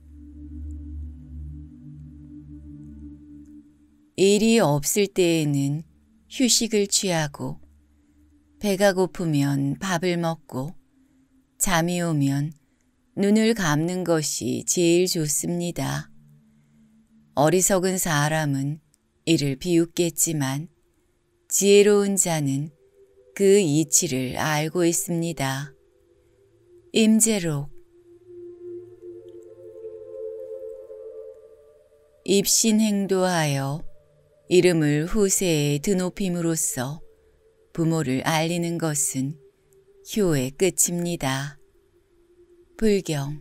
일이 없을 때에는 휴식을 취하고 배가 고프면 밥을 먹고 잠이 오면 눈을 감는 것이 제일 좋습니다. 어리석은 사람은 이를 비웃겠지만 지혜로운 자는 그 이치를 알고 있습니다. 임재록. 입신행도하여 이름을 후세에 드높임으로써 부모를 알리는 것은 효의 끝입니다. 불경.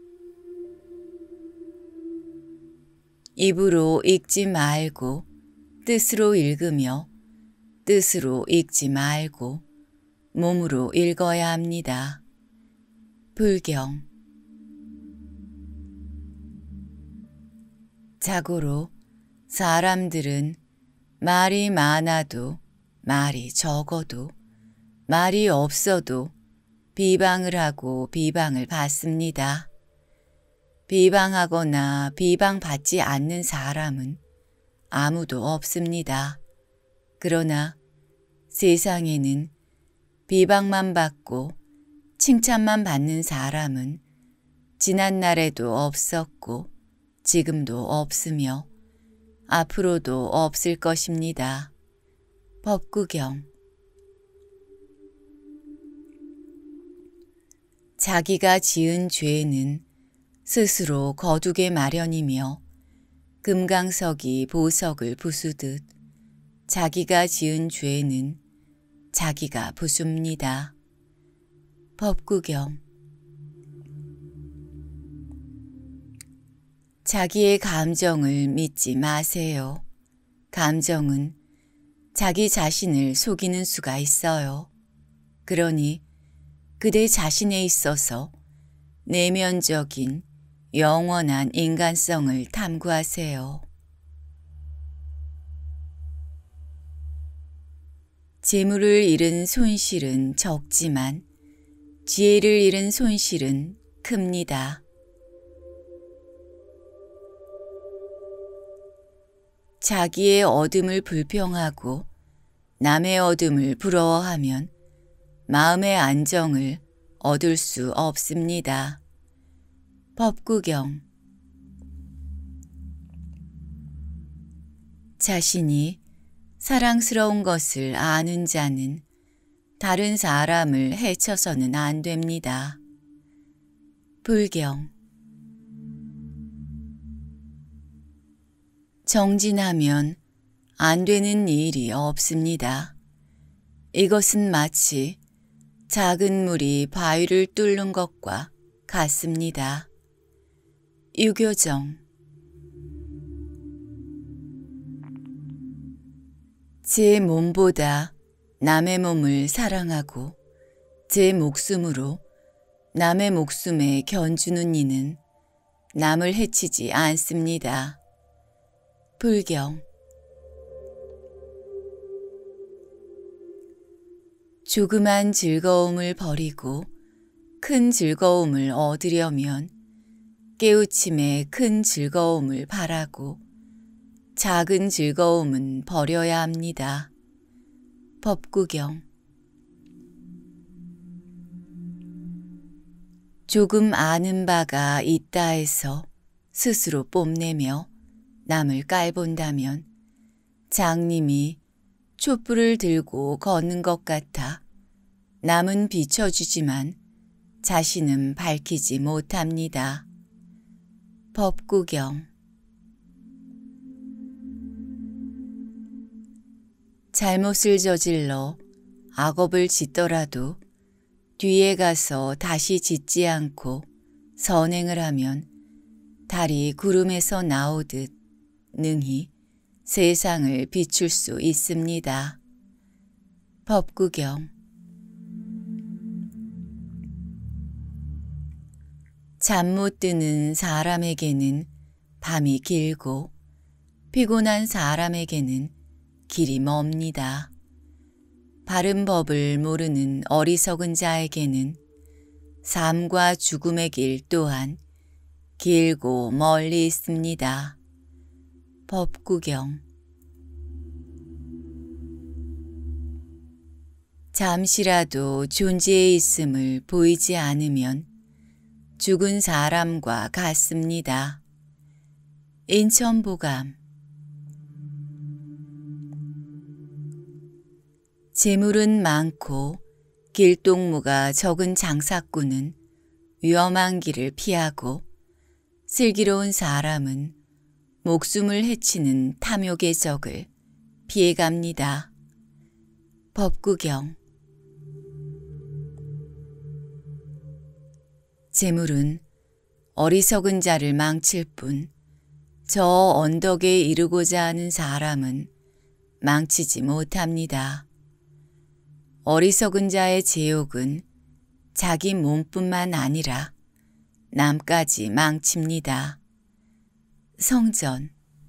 입으로 읽지 말고 뜻으로 읽으며 뜻으로 읽지 말고 몸으로 읽어야 합니다. 불경. 자고로 사람들은 말이 많아도 말이 적어도 말이 없어도 비방을 하고 비방을 받습니다. 비방하거나 비방받지 않는 사람은 아무도 없습니다. 그러나 세상에는 비방만 받고 칭찬만 받는 사람은 지난날에도 없었고 지금도 없으며 앞으로도 없을 것입니다. 법구경. 자기가 지은 죄는 스스로 거두게 마련이며 금강석이 보석을 부수듯 자기가 지은 죄는 자기가 부숩니다. 법구경. 자기의 감정을 믿지 마세요. 감정은 자기 자신을 속이는 수가 있어요. 그러니 그대 자신에 있어서 내면적인 영원한 인간성을 탐구하세요. 재물을 잃은 손실은 적지만 지혜를 잃은 손실은 큽니다. 자기의 어둠을 불평하고 남의 어둠을 부러워하면 마음의 안정을 얻을 수 없습니다. 법구경. 자신이 사랑스러운 것을 아는 자는 다른 사람을 해쳐서는 안 됩니다. 불경. 정진하면 안 되는 일이 없습니다. 이것은 마치 작은 물이 바위를 뚫는 것과 같습니다. 유교정. 제 몸보다 남의 몸을 사랑하고 제 목숨으로 남의 목숨에 견주는 이는 남을 해치지 않습니다. 불경. 조그만 즐거움을 버리고 큰 즐거움을 얻으려면 깨우침에 큰 즐거움을 바라고 작은 즐거움은 버려야 합니다. 법구경. 조금 아는 바가 있다 해서 스스로 뽐내며 남을 깔본다면 장님이 촛불을 들고 걷는 것 같아 남은 비춰주지만 자신은 밝히지 못합니다. 법구경. 잘못을 저질러 악업을 짓더라도 뒤에 가서 다시 짖지 않고 선행을 하면 달이 구름에서 나오듯 능히 세상을 비출 수 있습니다. 법구경. 잠 못 드는 사람에게는 밤이 길고 피곤한 사람에게는 길이 멉니다. 바른 법을 모르는 어리석은 자에게는 삶과 죽음의 길 또한 길고 멀리 있습니다. 법구경. 잠시라도 존재에 있음을 보이지 않으면 죽은 사람과 같습니다. 인천보감. 재물은 많고 길동무가 적은 장사꾼은 위험한 길을 피하고 슬기로운 사람은 목숨을 해치는 탐욕의 적을 피해갑니다. 법구경. 재물은 어리석은 자를 망칠 뿐 저 언덕에 이르고자 하는 사람은 망치지 못합니다. 어리석은 자의 제욕은 자기 몸뿐만 아니라 남까지 망칩니다. 성전.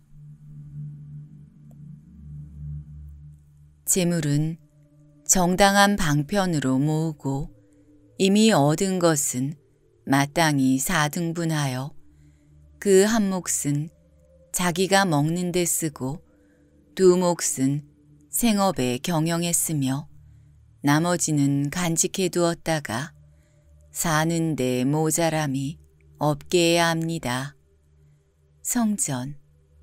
재물은 정당한 방편으로 모으고 이미 얻은 것은 마땅히 4등분하여 그 한 몫은 자기가 먹는 데 쓰고 두 몫은 생업에 경영에 쓰며 나머지는 간직해 두었다가 사는 데 모자람이 없게 해야 합니다. 성전.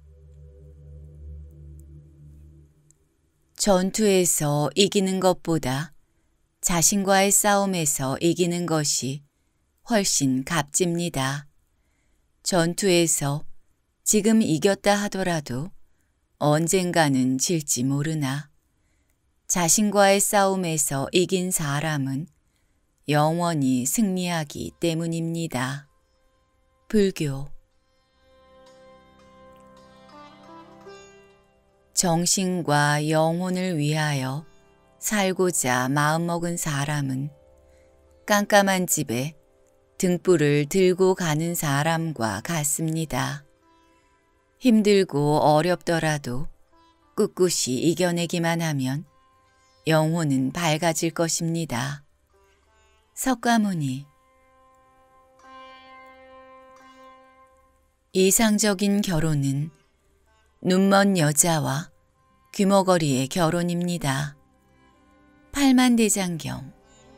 전투에서 이기는 것보다 자신과의 싸움에서 이기는 것이 훨씬 값집니다. 전투에서 지금 이겼다 하더라도 언젠가는 질지 모르나 자신과의 싸움에서 이긴 사람은 영원히 승리하기 때문입니다. 불교. 정신과 영혼을 위하여 살고자 마음먹은 사람은 깜깜한 집에 등불을 들고 가는 사람과 같습니다. 힘들고 어렵더라도 꿋꿋이 이겨내기만 하면 영혼은 밝아질 것입니다. 석가모니. 이상적인 결혼은 눈먼 여자와 귀머거리의 결혼입니다. 팔만대장경.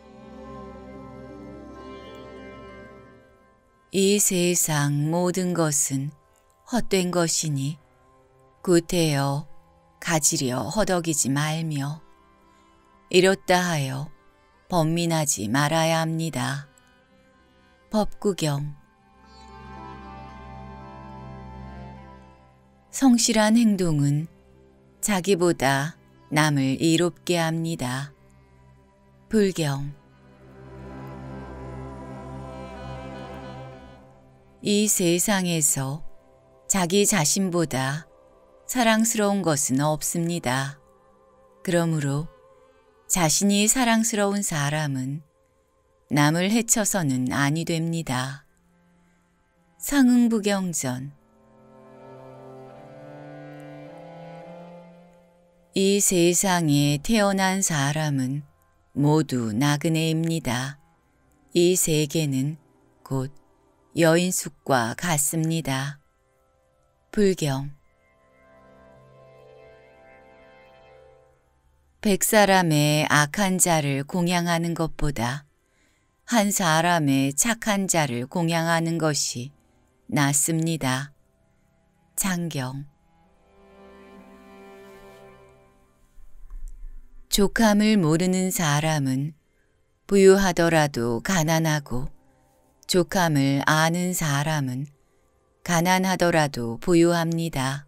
이 세상 모든 것은 헛된 것이니 구태여 가지려 허덕이지 말며 이렇다 하여 번민하지 말아야 합니다. 법구경. 성실한 행동은 자기보다 남을 이롭게 합니다. 불경. 이 세상에서 자기 자신보다 사랑스러운 것은 없습니다. 그러므로 자신이 사랑스러운 사람은 남을 해쳐서는 아니 됩니다. 상응부경전. 이 세상에 태어난 사람은 모두 나그네입니다. 이 세계는 곧 여인숙과 같습니다. 불경. 100사람의 악한 자를 공양하는 것보다 한 사람의 착한 자를 공양하는 것이 낫습니다. 장경. 족함을 모르는 사람은 부유하더라도 가난하고 족함을 아는 사람은 가난하더라도 부유합니다.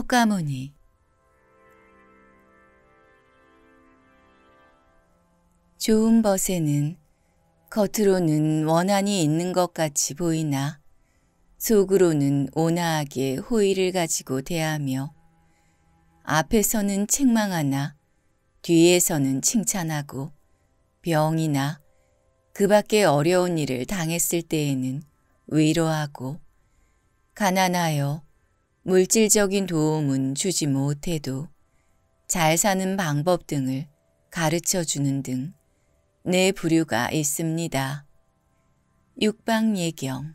석가모니. 좋은 벗에는 겉으로는 원한이 있는 것 같이 보이나 속으로는 온화하게 호의를 가지고 대하며 앞에서는 책망하나 뒤에서는 칭찬하고 병이나 그 밖에 어려운 일을 당했을 때에는 위로하고 가난하여 물질적인 도움은 주지 못해도 잘 사는 방법 등을 가르쳐 주는 등 내 부류가 있습니다. 육방예경.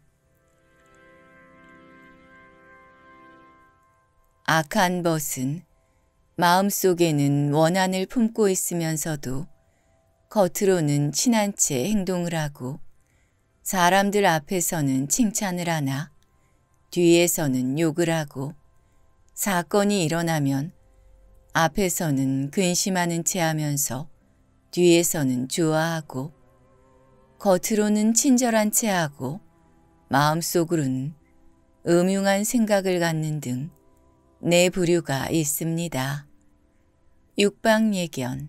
악한 벗은 마음속에는 원한을 품고 있으면서도 겉으로는 친한 채 행동을 하고 사람들 앞에서는 칭찬을 하나 뒤에서는 욕을 하고 사건이 일어나면 앞에서는 근심하는 채 하면서 뒤에서는 좋아하고 겉으로는 친절한 채 하고 마음속으로는 음흉한 생각을 갖는 등 내 부류가 있습니다. 육방예견.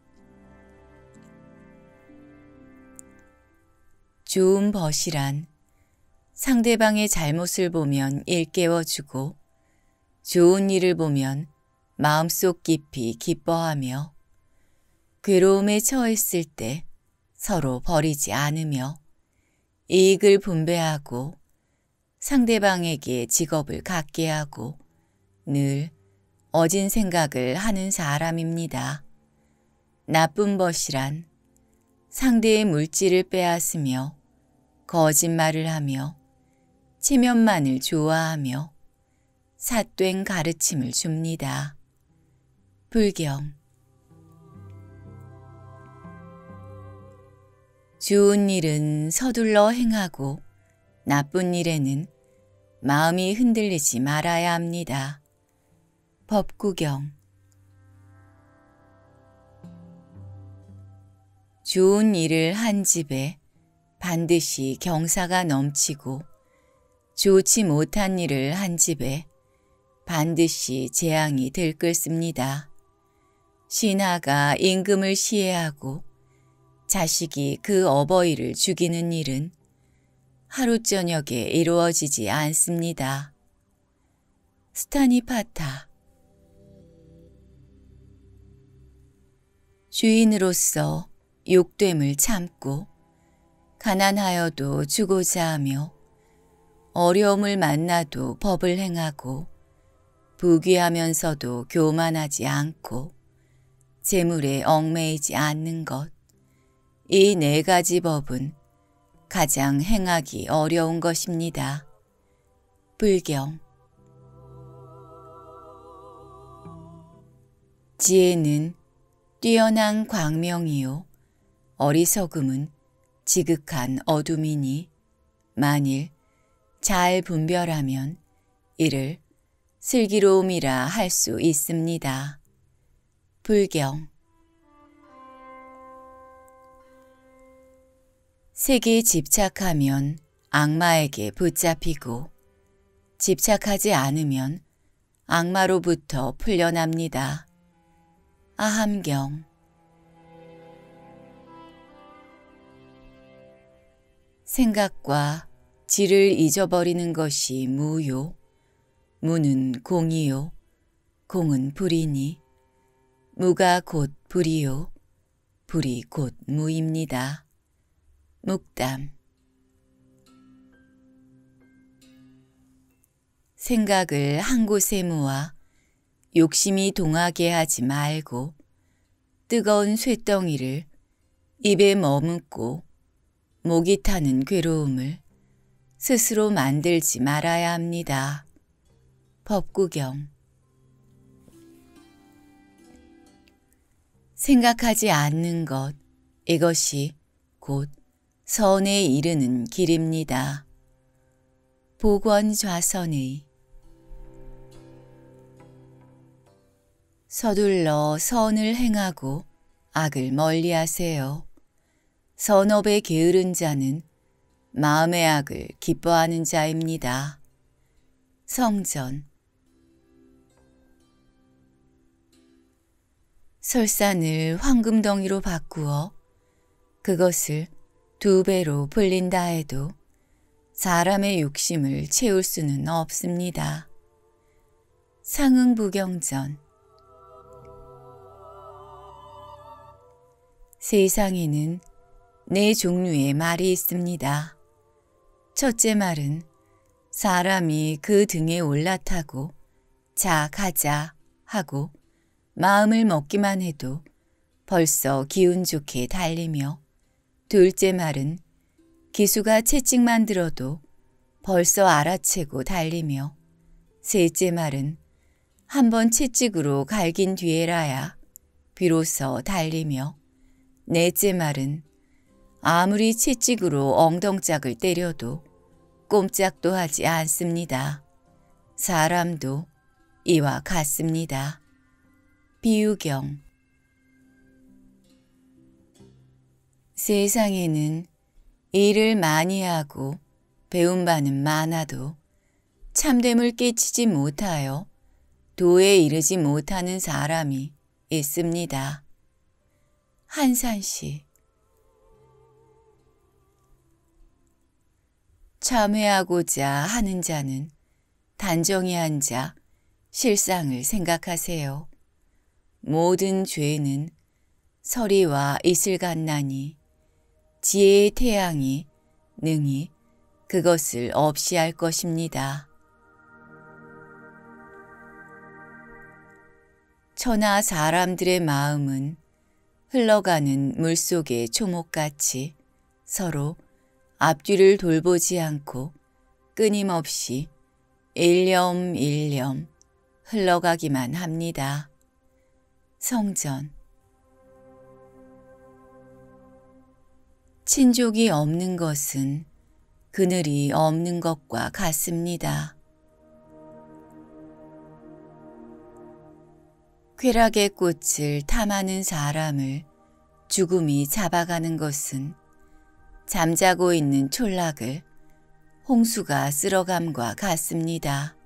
좋은 벗이란 상대방의 잘못을 보면 일깨워주고 좋은 일을 보면 마음속 깊이 기뻐하며 괴로움에 처했을 때 서로 버리지 않으며 이익을 분배하고 상대방에게 직업을 갖게 하고 늘 어진 생각을 하는 사람입니다. 나쁜 벗이란 상대의 물질을 빼앗으며 거짓말을 하며 체면만을 좋아하며 삿된 가르침을 줍니다. 불경. 좋은 일은 서둘러 행하고 나쁜 일에는 마음이 흔들리지 말아야 합니다. 법구경. 좋은 일을 한 집에 반드시 경사가 넘치고 좋지 못한 일을 한 집에 반드시 재앙이 들끓습니다. 신하가 임금을 시해하고 자식이 그 어버이를 죽이는 일은 하루 저녁에 이루어지지 않습니다. 스타니파타. 주인으로서 욕됨을 참고 가난하여도 주고자 하며 어려움을 만나도 법을 행하고 부귀하면서도 교만하지 않고 재물에 얽매이지 않는 것, 이 네 가지 법은 가장 행하기 어려운 것입니다. 불경. 지혜는 뛰어난 광명이요 어리석음은 지극한 어둠이니 만일 잘 분별하면 이를 슬기로움이라 할 수 있습니다. 불경. 색에 집착하면 악마에게 붙잡히고 집착하지 않으면 악마로부터 풀려납니다. 아함경. 생각과 질을 잊어버리는 것이 무요. 무는 공이요. 공은 불이니 무가 곧 불이요. 불이 곧 무입니다. 묵담. 생각을 한 곳에 모아 욕심이 동하게 하지 말고 뜨거운 쇳덩이를 입에 머금고 목이 타는 괴로움을 스스로 만들지 말아야 합니다. 법구경. 생각하지 않는 것, 이것이 곧 선에 이르는 길입니다. 복원좌선의. 서둘러 선을 행하고 악을 멀리하세요. 선업에 게으른 자는 마음의 악을 기뻐하는 자입니다. 성전. 설산을 황금덩이로 바꾸어 그것을 2배로 불린다 해도 사람의 욕심을 채울 수는 없습니다. 상응부경전. 세상에는 4종류의 말이 있습니다. 첫째 말은 사람이 그 등에 올라타고 자 가자 하고 마음을 먹기만 해도 벌써 기운 좋게 달리며, 둘째 말은 기수가 채찍만 들어도 벌써 알아채고 달리며, 셋째 말은 한번 채찍으로 갈긴 뒤에라야 비로소 달리며, 넷째 말은 아무리 채찍으로 엉덩짝을 때려도 꼼짝도 하지 않습니다. 사람도 이와 같습니다. 비유경. 세상에는 일을 많이 하고 배운 바는 많아도 참됨을 깨치지 못하여 도에 이르지 못하는 사람이 있습니다. 한산시. 참회하고자 하는 자는 단정히 앉아 실상을 생각하세요. 모든 죄는 서리와 이슬 같나니 지혜의 태양이 능히 그것을 없이 할 것입니다. 천하 사람들의 마음은 흘러가는 물속의 초목같이 서로 앞뒤를 돌보지 않고 끊임없이 일념일념 흘러가기만 합니다. 성전. 친족이 없는 것은 그늘이 없는 것과 같습니다. 쾌락의 꽃을 탐하는 사람을 죽음이 잡아가는 것은 잠자고 있는 촌락을 홍수가 쓸어감과 같습니다.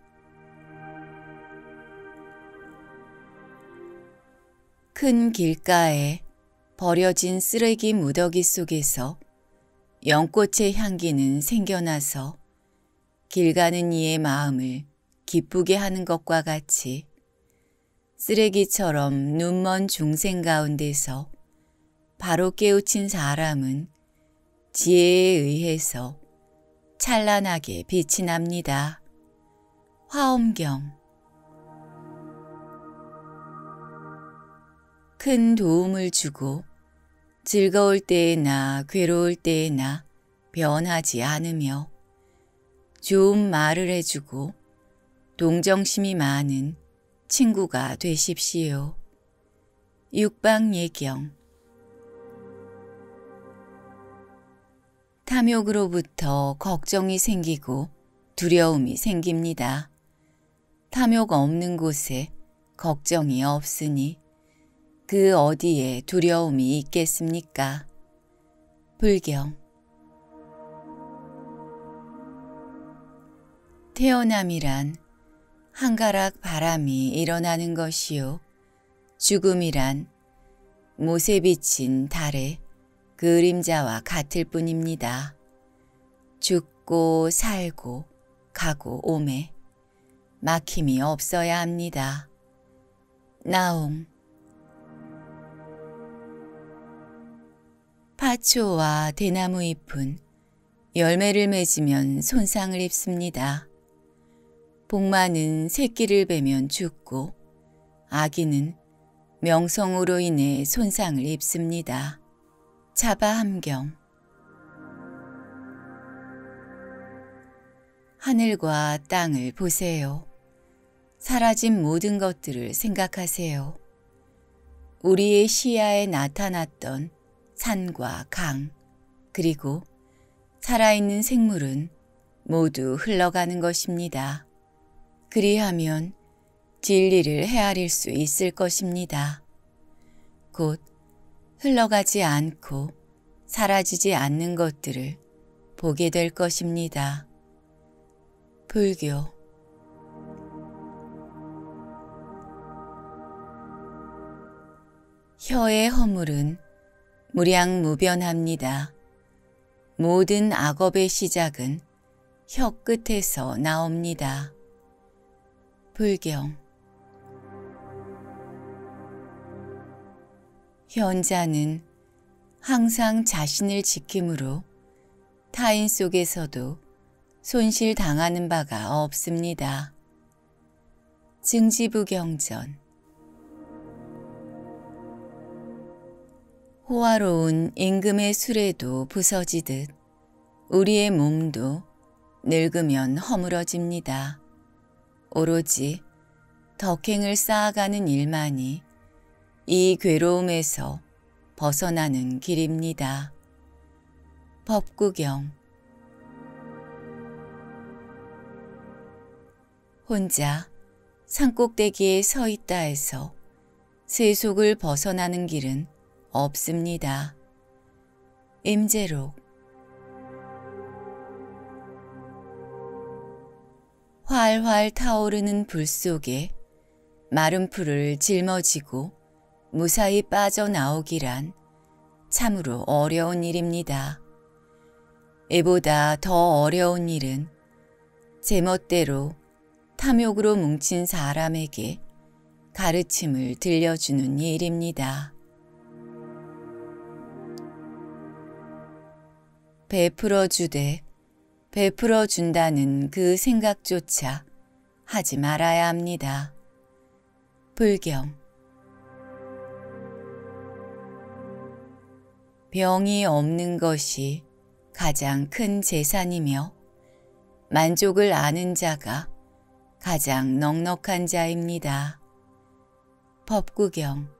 큰 길가에 버려진 쓰레기 무더기 속에서 연꽃의 향기는 생겨나서 길 가는 이의 마음을 기쁘게 하는 것과 같이 쓰레기처럼 눈먼 중생 가운데서 바로 깨우친 사람은 지혜에 의해서 찬란하게 빛이 납니다. 화엄경. 큰 도움을 주고 즐거울 때에나 괴로울 때에나 변하지 않으며 좋은 말을 해주고 동정심이 많은 친구가 되십시오. 육방예경. 탐욕으로부터 걱정이 생기고 두려움이 생깁니다. 탐욕 없는 곳에 걱정이 없으니 그 어디에 두려움이 있겠습니까? 불경. 태어남이란 한가락 바람이 일어나는 것이요, 죽음이란 못에 비친 달의 그림자와 같을 뿐입니다. 죽고 살고 가고 오매 막힘이 없어야 합니다. 나옹. 파초와 대나무 잎은 열매를 맺으면 손상을 입습니다. 복마는 새끼를 베면 죽고 아기는 명성으로 인해 손상을 입습니다. 자바함경. 하늘과 땅을 보세요. 사라진 모든 것들을 생각하세요. 우리의 시야에 나타났던 산과 강, 그리고 살아있는 생물은 모두 흘러가는 것입니다. 그리하면 진리를 헤아릴 수 있을 것입니다. 곧 흘러가지 않고 사라지지 않는 것들을 보게 될 것입니다. 불교. 혀의 허물은 무량무변합니다. 모든 악업의 시작은 혀 끝에서 나옵니다. 불경. 현자는 항상 자신을 지킴으로 타인 속에서도 손실당하는 바가 없습니다. 증지부경전. 호화로운 임금의 수레도 부서지듯 우리의 몸도 늙으면 허물어집니다. 오로지 덕행을 쌓아가는 일만이 이 괴로움에서 벗어나는 길입니다. 법구경. 혼자 산꼭대기에 서 있다 해서 세속을 벗어나는 길은 없습니다. 임재록. 활활 타오르는 불 속에 마른 풀을 짊어지고 무사히 빠져나오기란 참으로 어려운 일입니다. 이보다 더 어려운 일은 제멋대로 탐욕으로 뭉친 사람에게 가르침을 들려주는 일입니다. 베풀어 주되 베풀어 준다는 그 생각조차 하지 말아야 합니다. 불경. 병이 없는 것이 가장 큰 재산이며 만족을 아는 자가 가장 넉넉한 자입니다. 법구경.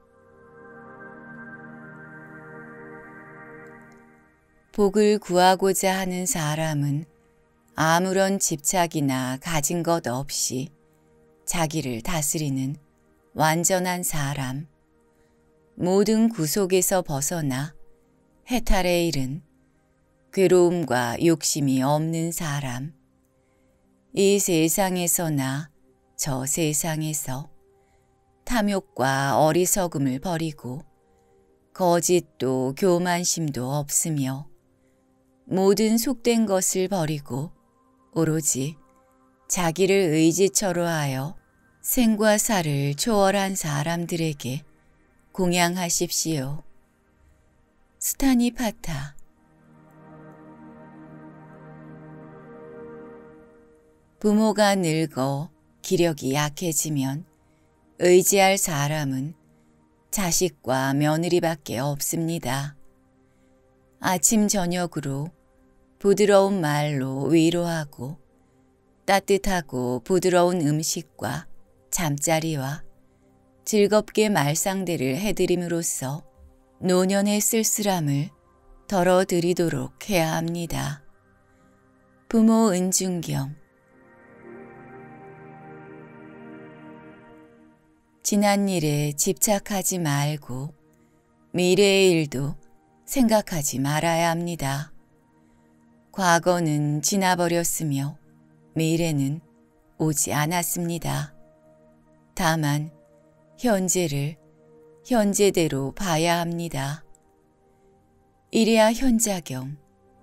복을 구하고자 하는 사람은 아무런 집착이나 가진 것 없이 자기를 다스리는 완전한 사람, 모든 구속에서 벗어나 해탈에 이른 괴로움과 욕심이 없는 사람, 이 세상에서나 저 세상에서 탐욕과 어리석음을 버리고 거짓도 교만심도 없으며 모든 속된 것을 버리고 오로지 자기를 의지처로 하여 생과 사를 초월한 사람들에게 공양하십시오. 스타니파타. 부모가 늙어 기력이 약해지면 의지할 사람은 자식과 며느리밖에 없습니다. 아침 저녁으로 부드러운 말로 위로하고 따뜻하고 부드러운 음식과 잠자리와 즐겁게 말상대를 해드림으로써 노년의 쓸쓸함을 덜어드리도록 해야 합니다. 부모 은중경. 지난 일에 집착하지 말고 미래의 일도 생각하지 말아야 합니다. 과거는 지나버렸으며 미래는 오지 않았습니다. 다만 현재를 현재대로 봐야 합니다. 이래야 현자경.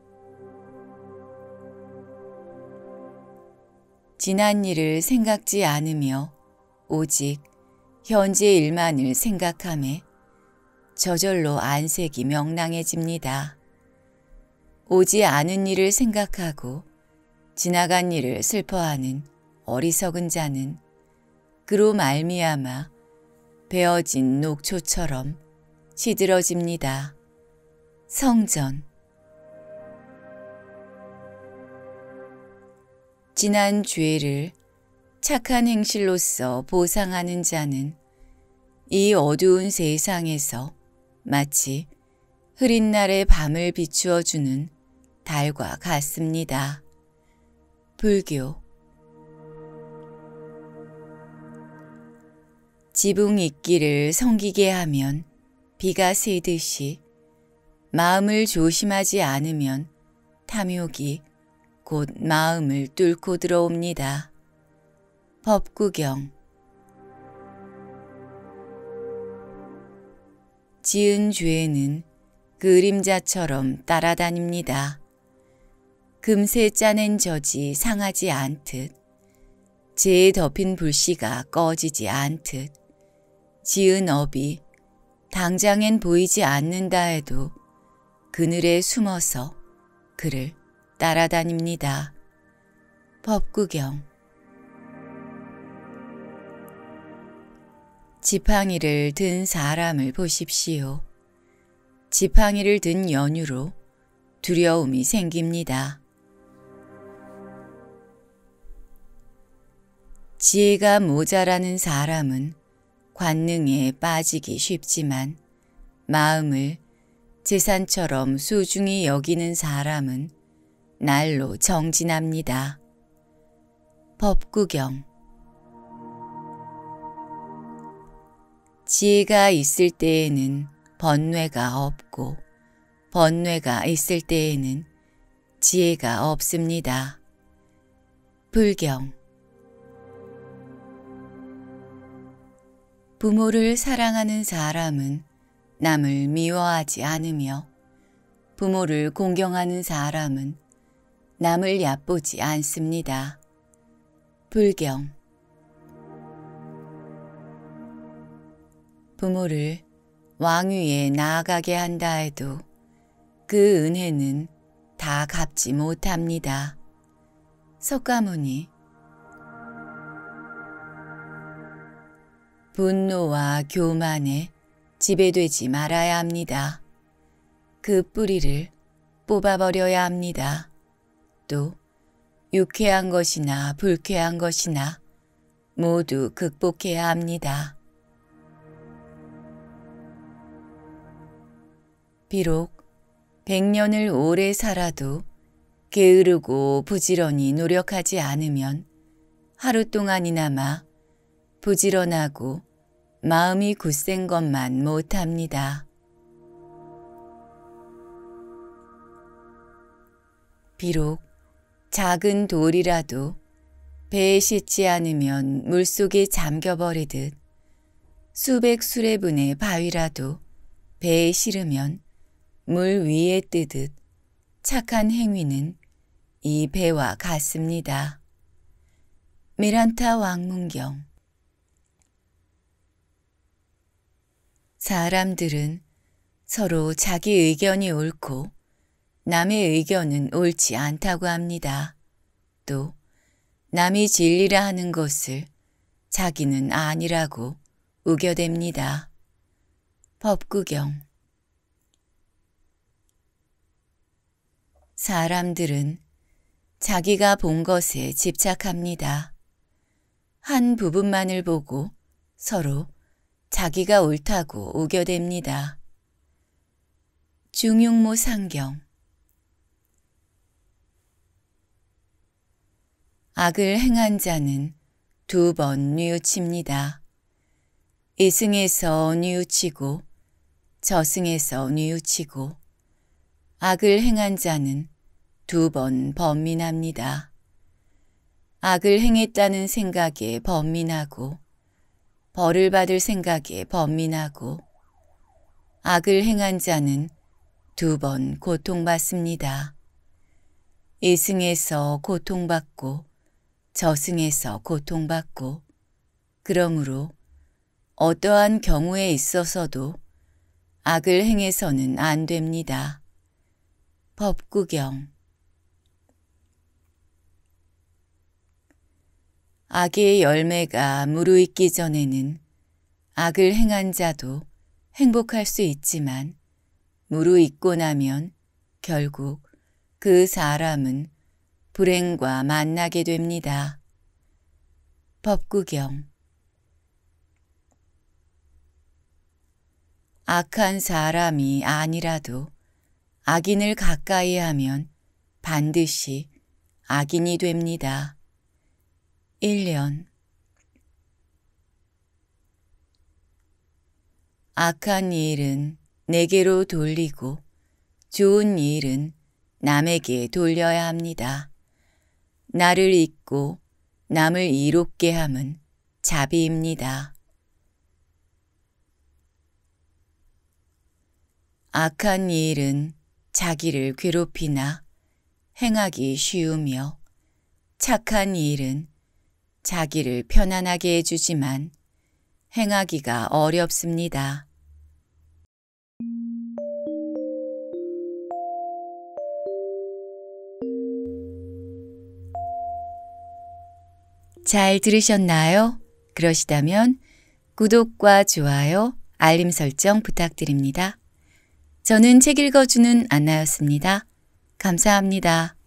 지난 일을 생각지 않으며 오직 현재 일만을 생각하며 저절로 안색이 명랑해집니다. 오지 않은 일을 생각하고 지나간 일을 슬퍼하는 어리석은 자는 그로 말미암아 베어진 녹초처럼 시들어집니다. 성전. 지난 죄를 착한 행실로서 보상하는 자는 이 어두운 세상에서 마치 흐린 날의 밤을 비추어 주는 달과 같습니다. 불교. 지붕 있기를 섬기게 하면 비가 새듯이 마음을 조심하지 않으면 탐욕이 곧 마음을 뚫고 들어옵니다. 법구경. 지은 죄는 그림자처럼 따라다닙니다. 금세 짜낸 젖이 상하지 않듯, 재에 덮인 불씨가 꺼지지 않듯, 지은 업이 당장엔 보이지 않는다 해도 그늘에 숨어서 그를 따라다닙니다. 법구경. 지팡이를 든 사람을 보십시오. 지팡이를 든 연유로 두려움이 생깁니다. 지혜가 모자라는 사람은 관능에 빠지기 쉽지만 마음을 재산처럼 소중히 여기는 사람은 날로 정진합니다. 법구경. 지혜가 있을 때에는 번뇌가 없고 번뇌가 있을 때에는 지혜가 없습니다. 불경. 부모를 사랑하는 사람은 남을 미워하지 않으며 부모를 공경하는 사람은 남을 얕보지 않습니다. 불경. 부모를 왕위에 나아가게 한다 해도 그 은혜는 다 갚지 못합니다. 석가모니. 분노와 교만에 지배되지 말아야 합니다. 그 뿌리를 뽑아버려야 합니다. 또 유쾌한 것이나 불쾌한 것이나 모두 극복해야 합니다. 비록 100년을 오래 살아도 게으르고 부지런히 노력하지 않으면 하루 동안이나마 부지런하고 마음이 굳센 것만 못합니다. 비록 작은 돌이라도 배에 싣지 않으면 물속에 잠겨버리듯 수백 수레분의 바위라도 배에 실으면 물 위에 뜨듯 착한 행위는 이 배와 같습니다. 미란타 왕문경. 사람들은 서로 자기 의견이 옳고 남의 의견은 옳지 않다고 합니다. 또 남이 진리라 하는 것을 자기는 아니라고 우겨댑니다. 법구경. 사람들은 자기가 본 것에 집착합니다. 한 부분만을 보고 서로 자기가 옳다고 우겨댑니다. 중용모 상경. 악을 행한 자는 2번 뉘우칩니다. 이승에서 뉘우치고 저승에서 뉘우치고 악을 행한 자는 2번 번민합니다. 악을 행했다는 생각에 번민하고 벌을 받을 생각에 번민하고 악을 행한 자는 2번 고통받습니다. 이승에서 고통받고 저승에서 고통받고 그러므로 어떠한 경우에 있어서도 악을 행해서는 안 됩니다. 법구경. 악의 열매가 무르익기 전에는 악을 행한 자도 행복할 수 있지만 무르익고 나면 결국 그 사람은 불행과 만나게 됩니다. 법구경. 악한 사람이 아니라도 악인을 가까이 하면 반드시 악인이 됩니다. 1년. 악한 일은 내게로 돌리고 좋은 일은 남에게 돌려야 합니다. 나를 잊고 남을 이롭게 함은 자비입니다. 악한 일은 자기를 괴롭히나 행하기 쉬우며 착한 일은 자기를 편안하게 해주지만 행하기가 어렵습니다. 잘 들으셨나요? 그러시다면 구독과 좋아요, 알림 설정 부탁드립니다. 저는 책 읽어주는 안나였습니다. 감사합니다.